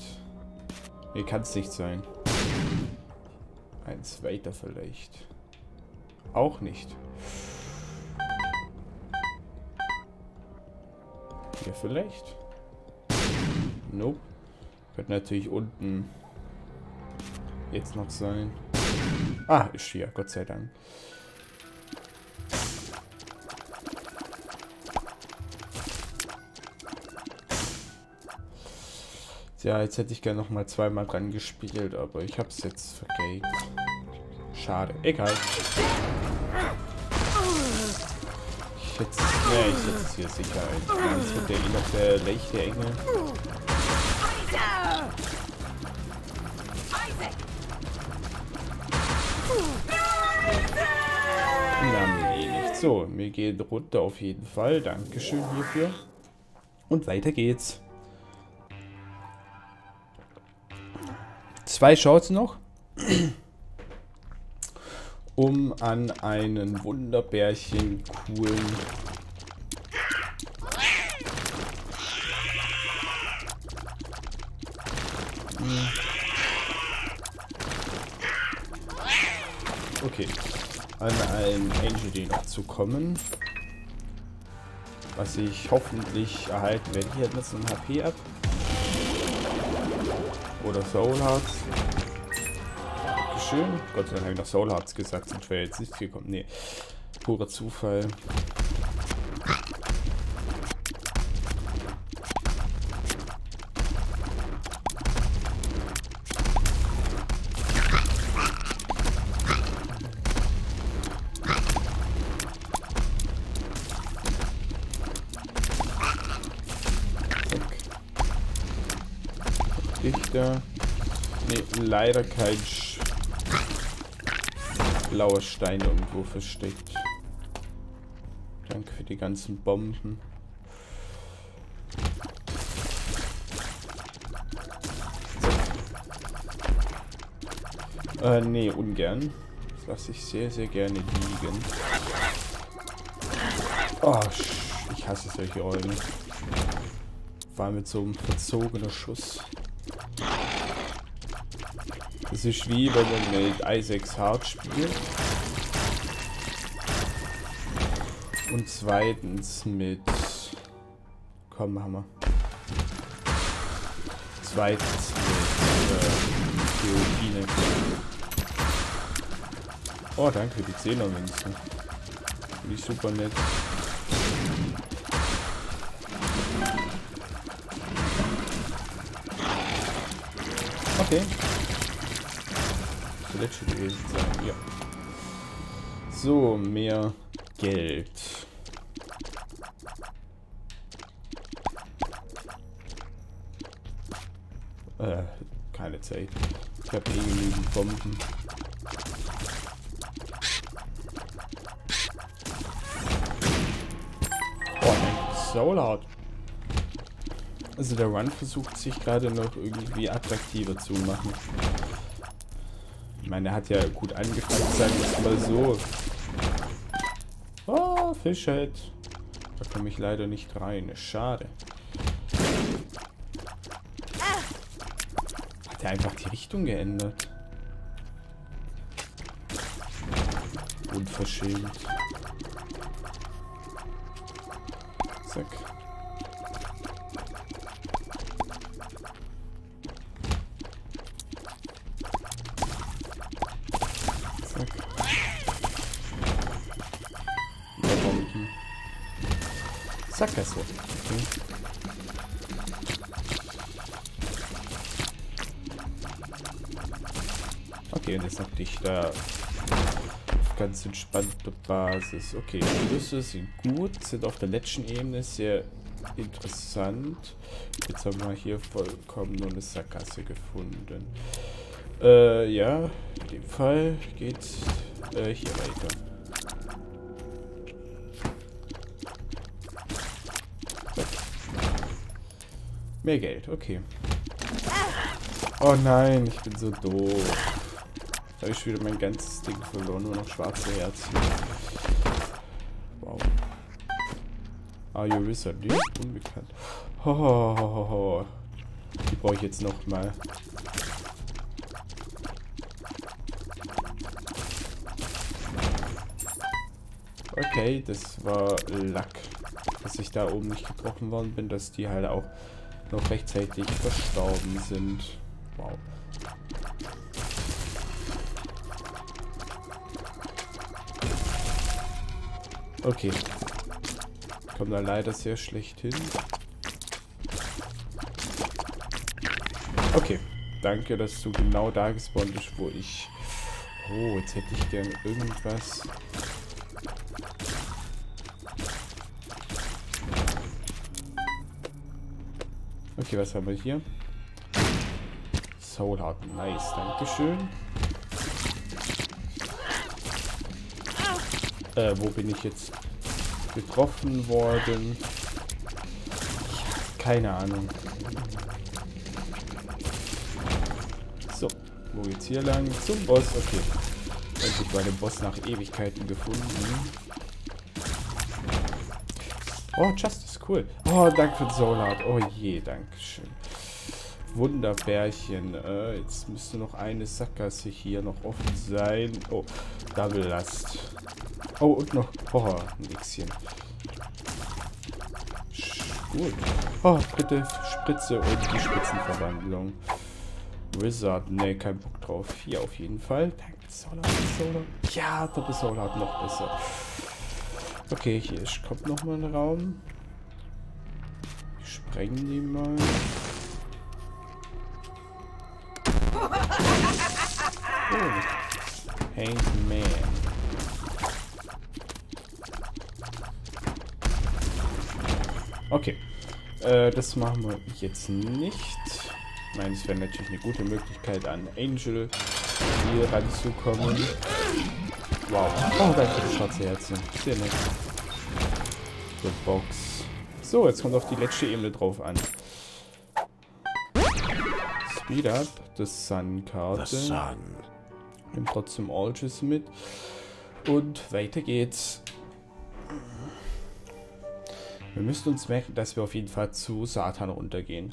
Ne, kann es nicht sein. Eins weiter vielleicht. Auch nicht. Hier vielleicht? Nope. Könnte natürlich unten jetzt noch sein. Ah, ist hier, Gott sei Dank. Ja, jetzt hätte ich gerne noch mal zweimal dran gespielt, aber ich habe es jetzt vergeigt. Schade. Egal. Ich setze es hier sicher ein. Jetzt wird der eh noch der leichte Engel. Na, nee, nicht so. Mir geht runter auf jeden Fall. Dankeschön hierfür. Und weiter geht's. 2 Chancen noch, um an einen wunderbärchen coolen an einen Angel Day noch zu kommen, was ich hoffentlich erhalten werde. Hier hat man so ein HP ab. Oder Soul Hearts. Schön. Gott sei Dank habe ich noch Soul Hearts gesagt, sonst wäre jetzt nicht gekommen. Nee. Purer Zufall. Dichter. Nee, leider kein blauer Stein irgendwo versteckt. Danke für die ganzen Bomben. Nee, ungern. Das lasse ich sehr, sehr gerne liegen. Oh, ich hasse solche Räume. War mit so einem verzogenen Schuss. Das ist wie wenn man mit Isaacs Heart spielt. Und zweitens mit... Komm, Hammer. Zweitens mit Guillotine. Oh, danke für die 10er-Münzen. Finde ich super nett. Okay. Letzte gewesen sein, ja. So, mehr Geld. Keine Zeit. Ich habe eh genügend Bomben. Oh, ein Soul Heart. Also der Run versucht sich gerade noch irgendwie attraktiver zu machen. Ich meine, er hat ja gut angefangen, sagen wir es mal so. Oh, Fischhead. Da komme ich leider nicht rein. Schade. Hat er einfach die Richtung geändert? Unverschämt. Zack. Sackgasse. Okay, und jetzt noch dich da auf ganz entspannte Basis. Okay, die Schlüsse sind gut, sind auf der letzten Ebene sehr interessant. Jetzt haben wir hier vollkommen nur eine Sackgasse gefunden. Ja, in dem Fall geht's hier weiter. Mehr Geld, okay. Oh nein, ich bin so doof. Da habe ich wieder mein ganzes Ding verloren, nur noch schwarze Herzen. Wow. Are you wizard? Die ist unbekannt. Ho. Die brauche ich jetzt noch mal. Okay, das war Lack, dass ich da oben nicht getroffen worden bin, dass die halt auch noch rechtzeitig verstorben sind. Wow. Okay. Ich komme da leider sehr schlecht hin. Okay. Danke, dass du genau da gespawnt bist, wo ich... Oh, jetzt hätte ich gern irgendwas... Okay, was haben wir hier? Soul Heart. Nice, dankeschön. Wo bin ich jetzt getroffen worden? Keine Ahnung. So, wo geht's hier lang? Zum Boss, okay. Endlich mal den Boss nach Ewigkeiten gefunden. Oh, Justice, cool. Oh, danke für den Soul Heart. Oh je, dankeschön. Wunderbärchen. Jetzt müsste noch eine Sackgasse hier noch offen sein. Oh, Double Last. Oh, und noch ein Xchen. Gut. Oh, bitte Spritze und die Spitzenverwandlung. Wizard. Ne, kein Bock drauf. Hier auf jeden Fall. Danke, Soul Heart. Ja, Doppel Soul Heart noch besser. Okay, hier kommt nochmal ein Raum. Ich spreng die mal. Oh. Hangman. Okay. Das machen wir jetzt nicht. Ich meine, es wäre natürlich eine gute Möglichkeit, an Angel hier ranzukommen. Wow. Oh, danke für das schwarze Herzchen. Sehr nett. The Box. So, jetzt kommt auf die letzte Ebene drauf an. Speed Up. Das Sun-Karte. Nimm trotzdem Alges mit. Und weiter geht's. Wir müssen uns merken, dass wir auf jeden Fall zu Satan runtergehen.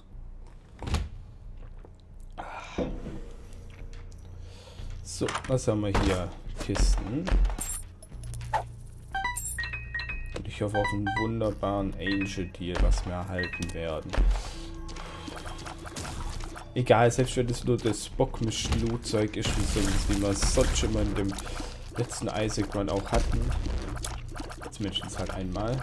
So, was haben wir hier? Kisten. Und ich hoffe auf einen wunderbaren Angel Deal, was wir erhalten werden. Egal, selbst wenn es nur das Bockmisch-Loot-Zeug ist, wie wir es sonst immer in dem letzten Isaac Run auch hatten. Zumindest halt einmal.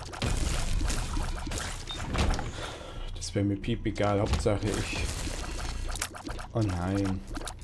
Das wäre mir piep egal, Hauptsache ich... Oh nein.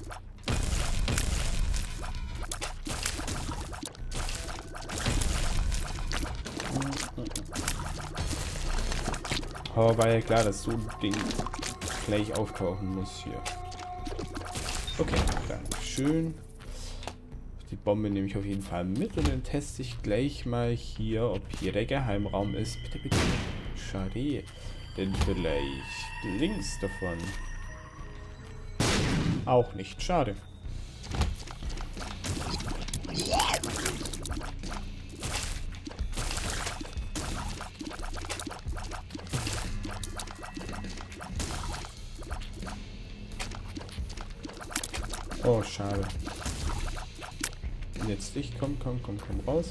Aber war ja klar, dass so ein Ding gleich auftauchen muss hier. Okay, danke schön. Die Bombe nehme ich auf jeden Fall mit und dann teste ich gleich mal hier, ob hier der Geheimraum ist. Bitte, bitte. Schade. Denn vielleicht links davon. Auch nicht. Schade. Oh, schade. Jetzt dich, komm raus.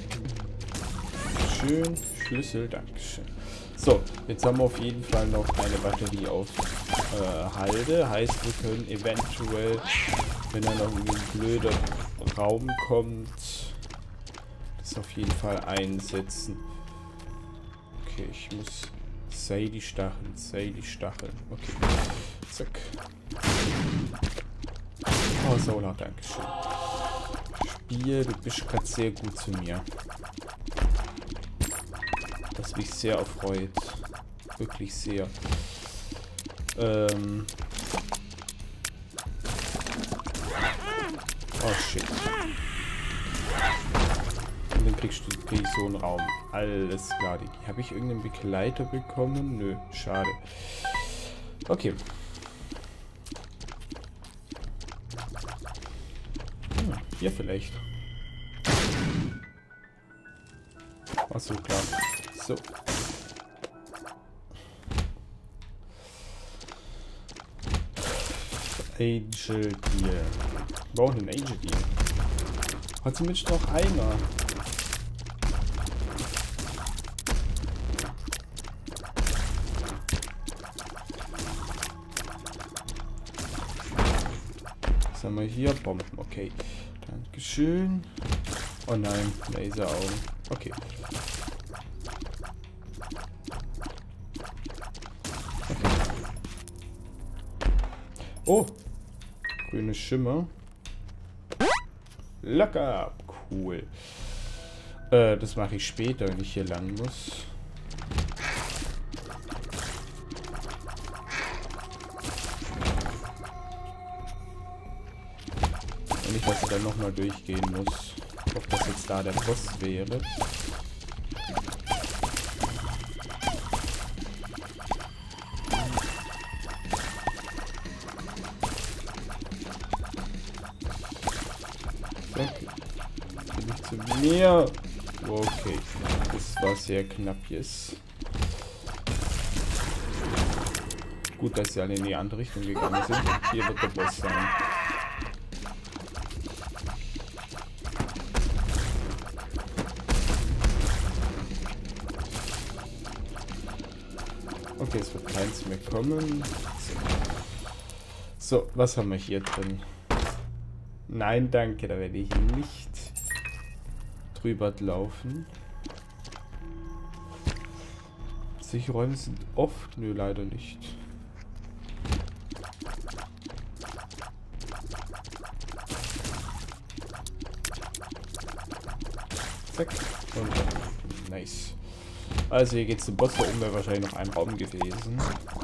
Schön, Schlüssel, dankeschön. So, jetzt haben wir auf jeden Fall noch eine Batterie auf Halde. Heißt, wir können eventuell, wenn da noch ein blöder Raum kommt, das auf jeden Fall einsetzen. Okay, ich muss... Sei die Stacheln. Okay, zack. Oh, Solar, dankeschön. Spiel, du bist gerade sehr gut zu mir. Was mich sehr erfreut. Wirklich sehr. Oh shit. Und dann krieg ich so einen Raum. Alles klar. Habe ich irgendeinen Begleiter bekommen? Nö, schade. Okay. Hier vielleicht. Ach so, klar. So. Angel Deal. Wir brauchen einen Angel Deal. Hat zumindest noch einer. Was haben wir hier? Bomben, okay. Dankeschön. Oh nein, Laseraugen. Okay. Oh! Grüne Schimmer. Locker! Cool. Das mache ich später, wenn ich hier lang muss. Und nicht, dass ich dann nochmal durchgehen muss. Ich hoffe, dass jetzt da der Boss wäre. Zu mir. Okay. Das war sehr knapp jetzt. Gut, dass sie alle in die andere Richtung gegangen sind. Hier wird der Boss sein. Okay, es wird keins mehr kommen. So, was haben wir hier drin? Nein, danke, da werde ich nicht drüber laufen. Sicherräume sind oft, nö, leider nicht. Zack. Und nice. Also hier geht's zum Boss, da oben wäre wahrscheinlich noch ein Raum gewesen.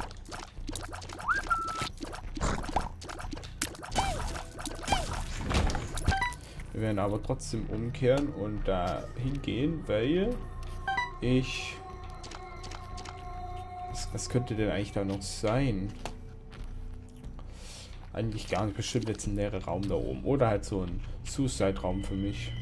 Wir werden aber trotzdem umkehren und da hingehen, weil ich... Was könnte denn eigentlich da noch sein? Eigentlich gar nicht. Bestimmt jetzt ein leerer Raum da oben. Oder halt so ein Suicide-Raum für mich.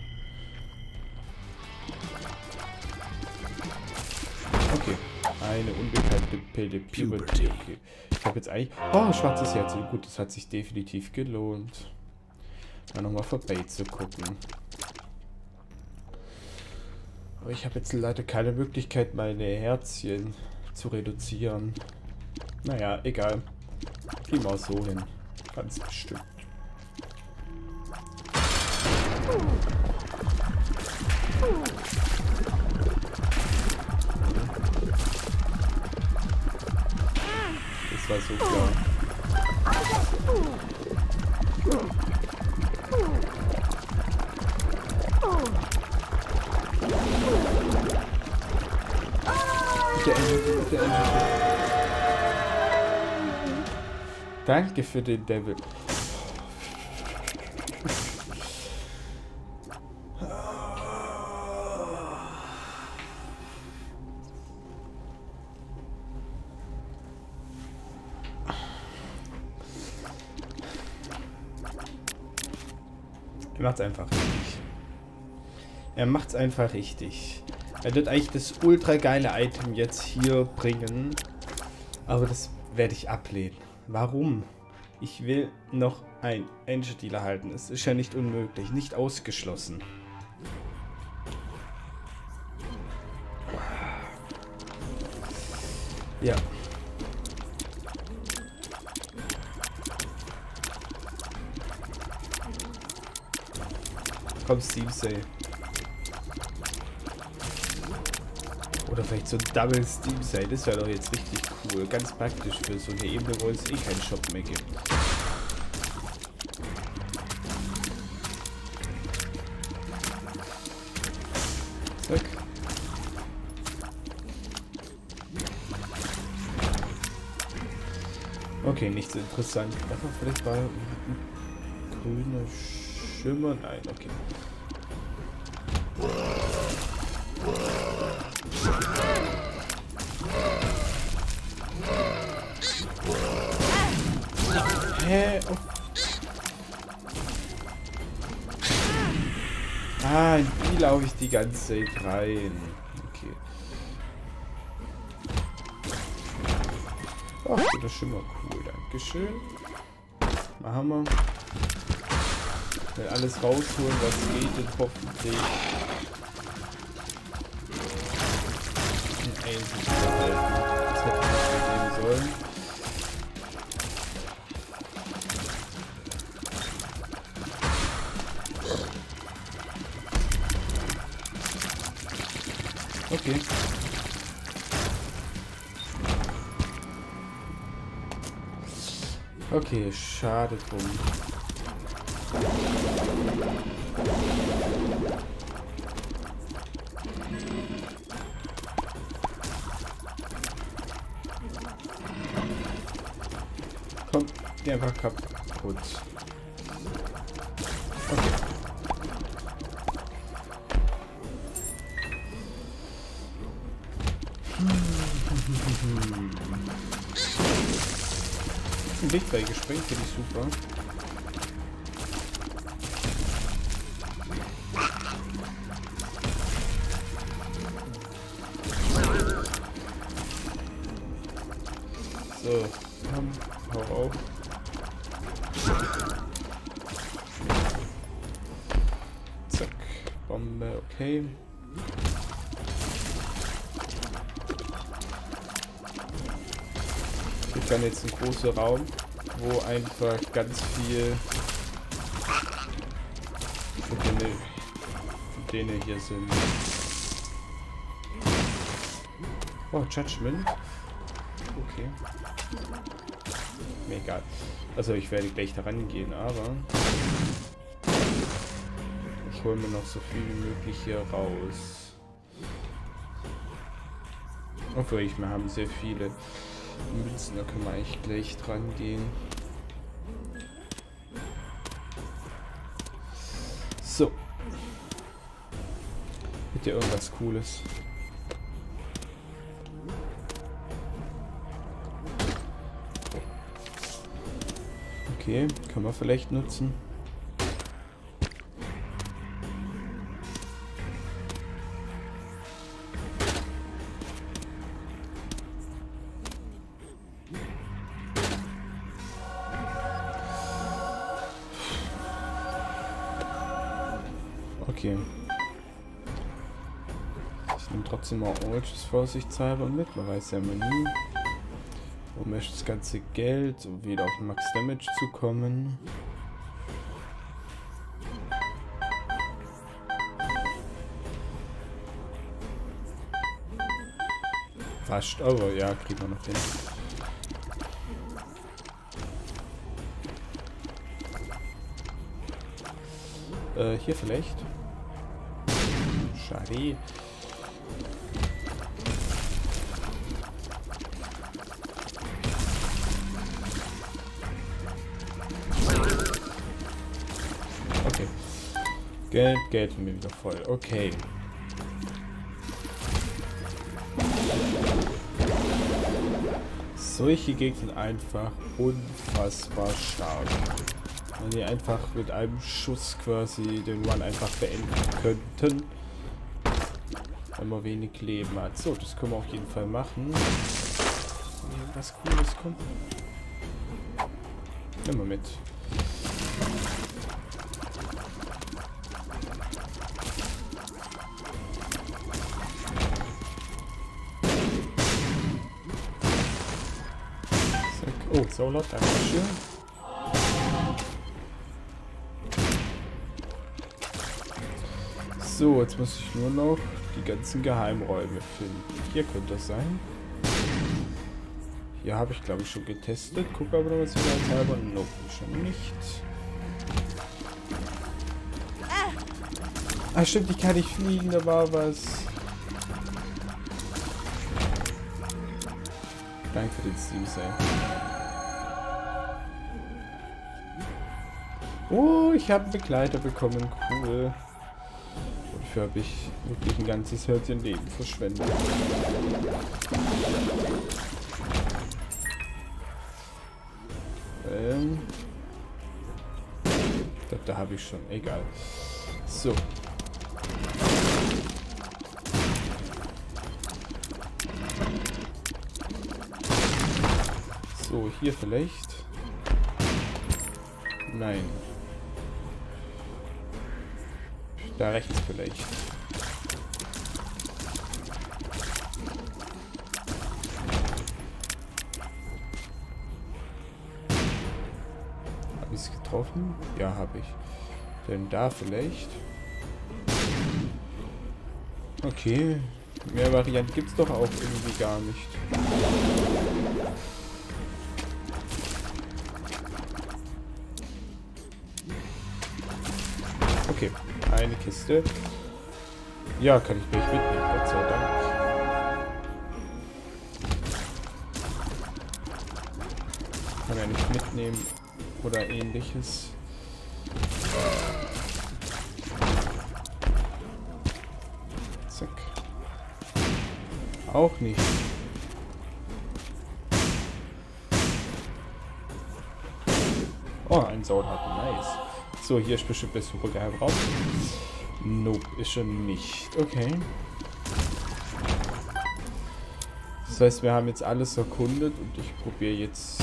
Okay. Eine unbekannte Pille. Puberty. Okay. Ich habe jetzt eigentlich... Oh, schwarzes Herz. Gut, das hat sich definitiv gelohnt. Da nochmal vorbei zu gucken. Aber ich habe jetzt leider keine Möglichkeit, meine Herzchen zu reduzieren. Naja, egal. Gehen wir so hin. Ganz bestimmt. Das war so klar. Danke für den Devil. Er macht's einfach richtig. Er macht's einfach richtig. Er wird eigentlich das ultra geile Item jetzt hier bringen. Aber das werde ich ablehnen. Warum? Ich will noch ein Angel Dealer halten. Es ist ja nicht unmöglich. Nicht ausgeschlossen. Ja. Komm, Steve Sale. Oder vielleicht so ein Double Steam Sale. Das wäre doch jetzt richtig cool. Ganz praktisch für so eine Ebene, wo es eh keinen Shop mehr gibt. Zack. Okay, nichts interessant. Einfach vielleicht war ein grüner Schimmer. Nein, okay. Hä? Oh. Ah, in die laufe ich die ganze Zeit rein. Okay. Ach, das ist schon mal cool. Dankeschön. Machen wir. Will alles rausholen, was geht, und hoffentlich ein Angel zu halten. Das hätte ich nicht geben sollen. Okay. Okay, schade drum. Komm, geh einfach kaputt. Okay. Ein Weg beigesprengt, finde ich super. So, komm, hau auf. Zack, Bombe, okay. Hier kann jetzt ein großer Raum, wo einfach ganz viel für denen hier sind. Oh, Judgment. Okay. Mir egal. Also ich werde gleich da rangehen, aber ich hole mir noch so viel wie möglich hier raus. Obwohl wir haben sehr viele Münzen, da können wir eigentlich gleich dran gehen. So. Bitte irgendwas Cooles. Okay, können wir vielleicht nutzen. Okay. Ich nehme trotzdem mal Oranges vorsichtshalber mit, man weiß ja immer nie. Um das ganze Geld, um wieder auf Max Damage zu kommen. Fast, aber ja, kriegen wir noch hin. Hier vielleicht. Schade. Okay. Geld mir wieder voll. Okay. Solche Gegner sind einfach unfassbar stark. Wenn die einfach mit einem Schuss quasi den Run einfach beenden könnten. Wenn man wenig Leben hat. So, das können wir auf jeden Fall machen. Was Cooles kommt. Nimm mal mit. Oh, Solot, dankeschön. So, jetzt muss ich nur noch die ganzen Geheimräume finden. Hier könnte das sein. Hier habe ich, glaube ich, schon getestet. Guck aber noch was sicherheitshalber. Nope, schon nicht. Ah, stimmt, ich kann nicht fliegen, da war was. Danke für den Steam Sale. Oh, ich habe einen Begleiter bekommen. Cool. Dafür habe ich wirklich ein ganzes Hörtchen Leben verschwendet. Da habe ich schon. Egal. So. So, hier vielleicht. Nein. Da rechts vielleicht. Habe ich es getroffen? Ja, habe ich. Denn da vielleicht. Okay, Mehr Varianten gibt's doch auch irgendwie gar nicht. Okay, eine Kiste. Ja, kann ich gleich mitnehmen, Gott sei Dank. Kann ja nicht mitnehmen oder ähnliches. Zack. Auch nicht. Oh, ein Soulharten, nice. So, hier ist bestimmt der super geheim raus. Nope, ist schon nicht. Okay. Das heißt, wir haben jetzt alles erkundet und ich probiere jetzt...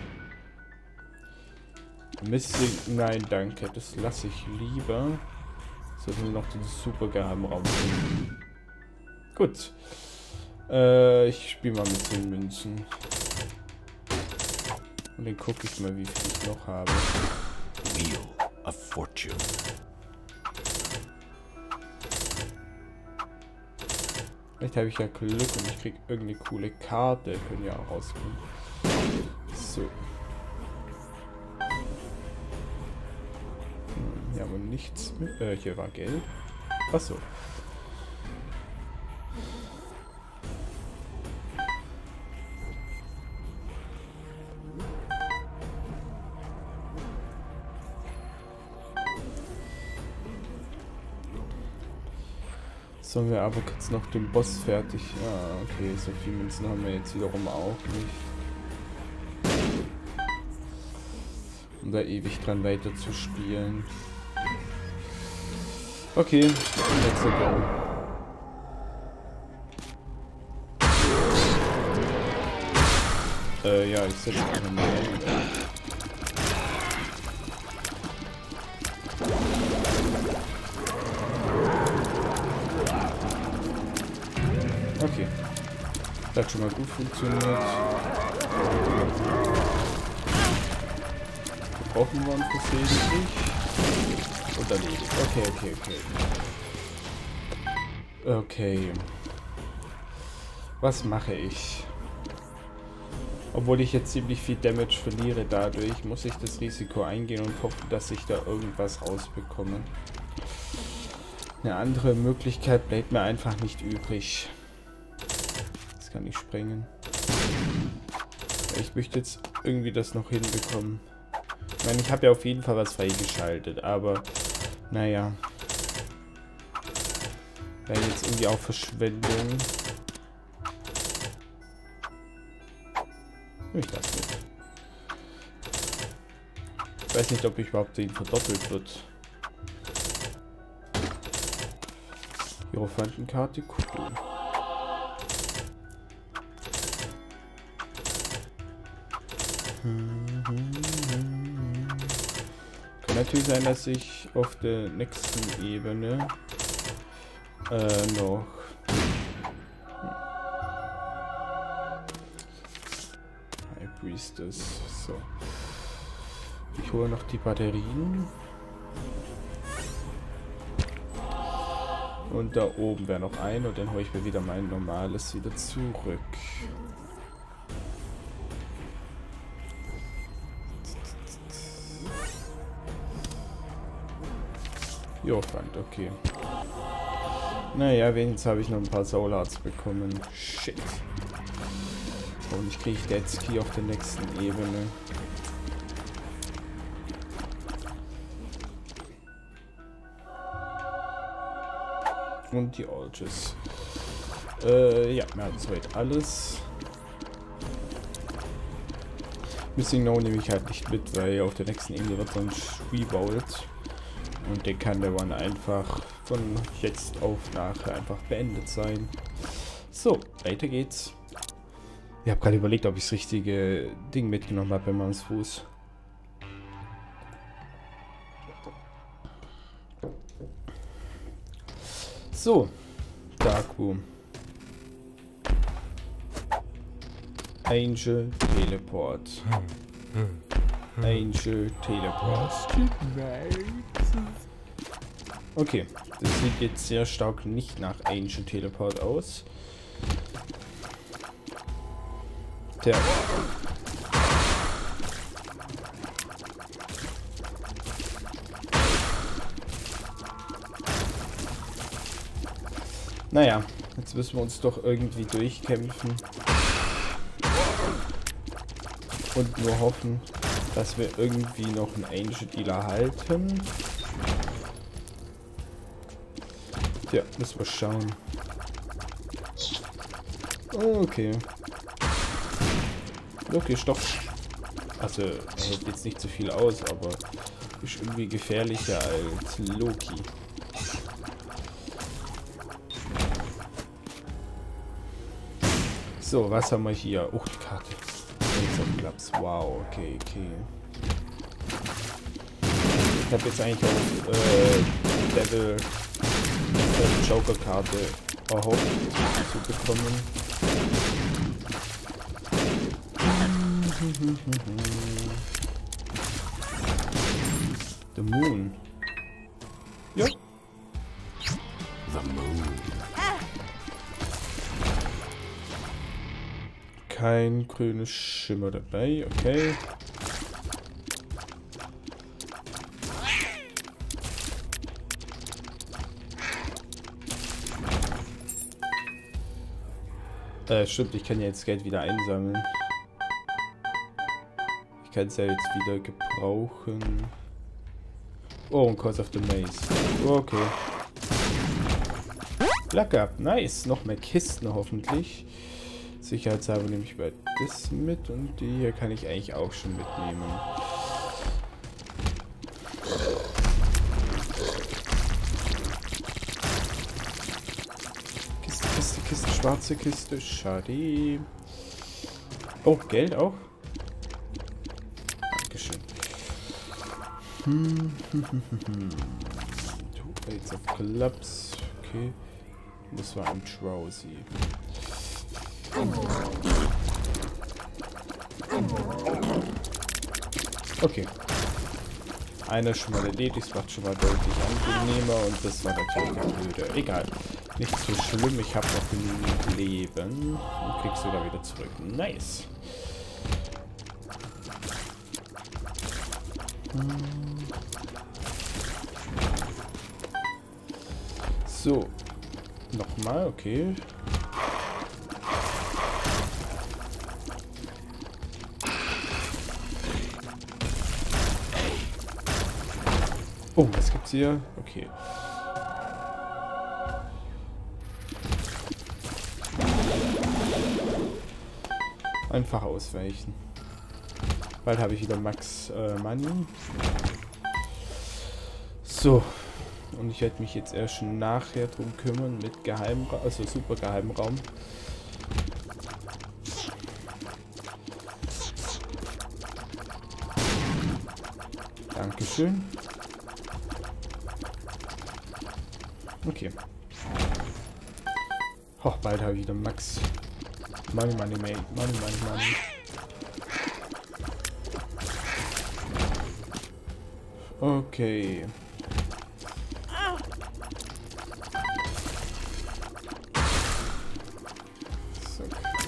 Missing... Nein, danke. Das lasse ich lieber. So, wir noch den super geheimen Raum finden. Gut. Ich spiele mal mit 10 Münzen. Und dann gucke ich mal, wie viel ich noch habe. Wheel of Fortune. Vielleicht habe ich ja Glück und ich kriege irgendeine coole Karte. Können ja auch rauskommen. So. Hier haben wir nichts mehr. Hier war Geld. Achso. Sollen wir aber kurz noch den Boss fertig? Ja, okay, so viel Münzen haben wir jetzt wiederum auch nicht. Um da ewig dran weiter zu spielen. Okay, let's go. Ja, ich setze einfach mal ein. Okay. Das hat schon mal gut funktioniert. Gebrochen worden versehentlich. Und erledigt. Okay. Was mache ich? Obwohl ich jetzt ziemlich viel Damage verliere dadurch, muss ich das Risiko eingehen und hoffen, dass ich da irgendwas rausbekomme. Eine andere Möglichkeit bleibt mir einfach nicht übrig. Das kann ich sprengen. Ich möchte jetzt irgendwie das noch hinbekommen. Ich meine, ich habe ja auf jeden Fall was freigeschaltet, aber naja. Wäre jetzt irgendwie auch Verschwendung. Ich das nicht. Ich weiß nicht, ob ich überhaupt den verdoppelt wird. Hierophantenkarte, cool. Kann natürlich sein, dass ich auf der nächsten Ebene noch High Priestess. So. Ich hole noch die Batterien. Und da oben wäre noch ein und dann hole ich mir wieder mein normales wieder zurück. Hierophant, okay. Naja, wenigstens habe ich noch ein paar Soul Hearts bekommen. Shit. Und ich kriege Dead Key auf der nächsten Ebene. Und die Alges. Ja, wir hatten soweit alles. Missing No nehme ich halt nicht mit, weil auf der nächsten Ebene wird sonst rebaut. Und den kann der One einfach von jetzt auf nachher einfach beendet sein. So, weiter geht's. Ich habe gerade überlegt, ob ich das richtige Ding mitgenommen habe bei Mams Fuß. So, Darkroom. Angel Teleport. Angel Teleport. Okay, Das sieht jetzt sehr stark nicht nach Ancient Teleport aus. Tja. Naja, jetzt müssen wir uns doch irgendwie durchkämpfen. Und nur hoffen, dass wir irgendwie noch einen Ancient Dealer halten. Tja, müssen wir schauen. Okay. Loki ist doch... Also, er hält jetzt nicht so viel aus, aber ist irgendwie gefährlicher als Loki. So, was haben wir hier? Oh, die Karte. Ace of Clubs. Wow, okay, okay. Ich habe jetzt eigentlich auch Devil Joker-Karte erhofft zu bekommen. The Moon. Ja. The moon. Kein grünes Schimmer dabei, okay. Stimmt, ich kann ja jetzt Geld wieder einsammeln. Ich kann es ja jetzt wieder gebrauchen. Oh, und Cause of the Maze. Okay. Luck up, nice. Noch mehr Kisten hoffentlich. Sicherheitshalber nehme ich bei das mit und die hier kann ich eigentlich auch schon mitnehmen. Kiste, Kiste, Kiste, schwarze Kiste, schade. Oh, Geld auch? Dankeschön. Two Eights of Clubs. Okay. Das war ein Drowsy. Okay. Einer schon mal erledigt, das macht schon mal deutlich angenehmer und das war natürlich blöde. Egal. Nicht so schlimm, ich habe noch genügend Leben und krieg sogar wieder zurück. Nice. So. Nochmal, okay. Oh, was gibt's hier? Okay. Einfach ausweichen. Bald habe ich wieder Max Money. So. Und ich werde mich jetzt erst nachher drum kümmern mit Geheimraum, also super Geheimraum. Dankeschön. Okay. Hoch, bald habe ich wieder Max. Money, Money, Money, Money, Money, Money. Okay. So.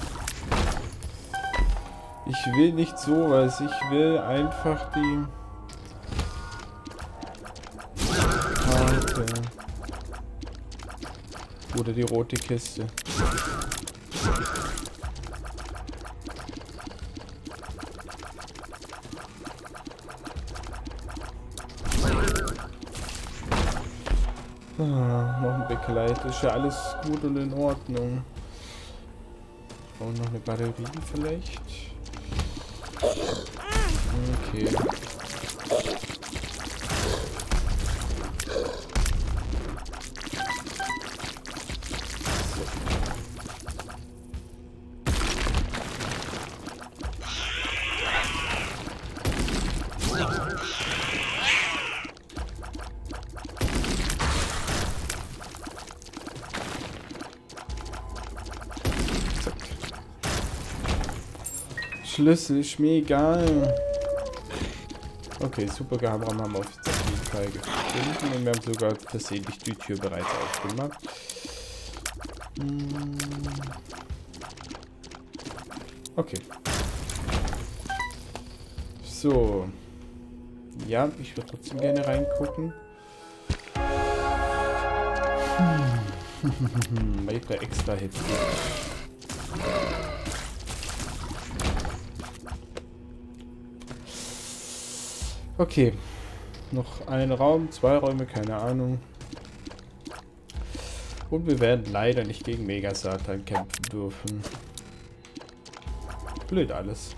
Ich will nicht sowas. Ich will einfach die Karte. Oder die rote Kiste. Noch ein Backlight. Ist ja alles gut und in Ordnung. Und noch eine Batterie vielleicht. Okay. Schlüssel ist mir egal. Okay, super Geheimraum haben wir offiziell. Fall gefunden und wir haben sogar versehentlich die Tür bereits aufgemacht. Okay. So. Ja, ich würde trotzdem gerne reingucken. Weitere extra Hits. Okay. Noch ein Raum, 2 Räume, keine Ahnung. Und wir werden leider nicht gegen Mega Satan kämpfen dürfen. Blöd alles.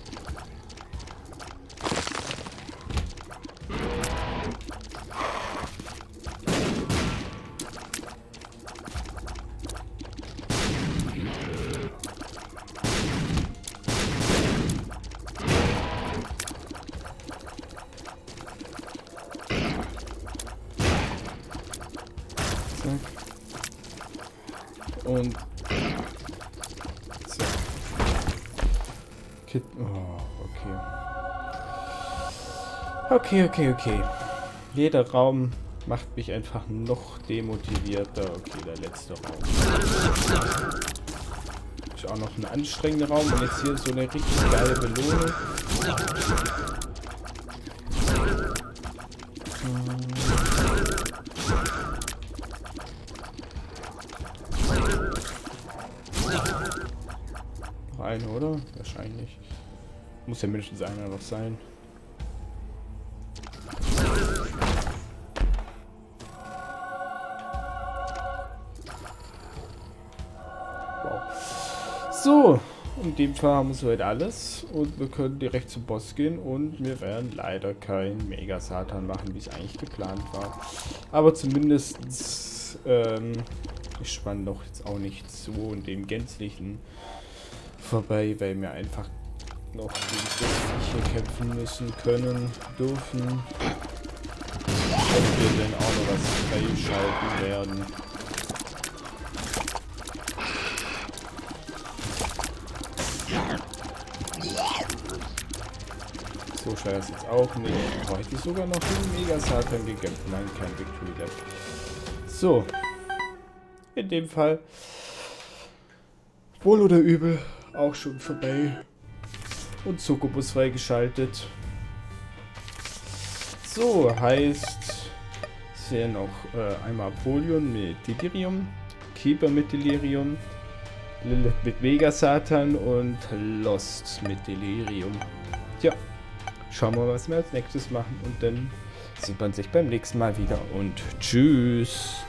Und zack. Oh, okay. Okay. Jeder Raum macht mich einfach noch demotivierter. Okay, der letzte Raum. Ist auch noch ein anstrengender Raum. Und jetzt hier so eine richtig geile Belohnung. Noch eine, oder? Wahrscheinlich. Muss ja mindestens einer noch sein. So, in dem Fall haben wir soweit alles und wir können direkt zum Boss gehen und wir werden leider kein Mega Satan machen, wie es eigentlich geplant war. Aber zumindest ist spannend doch jetzt auch nicht so in dem Gänzlichen vorbei, weil wir einfach noch gegen das hier kämpfen müssen dürfen. Und wir dann auch noch was freischalten werden. So schwer ist jetzt auch nicht. Heute sogar noch den Mega Satan gekämpft. Nein, kein Victory Left. So. In dem Fall. Wohl oder übel. Auch schon vorbei. Und Succubus freigeschaltet. So, heißt. Hier noch einmal Apollyon mit Delirium. Keeper mit Delirium. Lilith mit Mega Satan und Lost mit Delirium. Tja. Schauen wir mal, was wir als nächstes machen und dann sieht man sich beim nächsten Mal wieder und tschüss.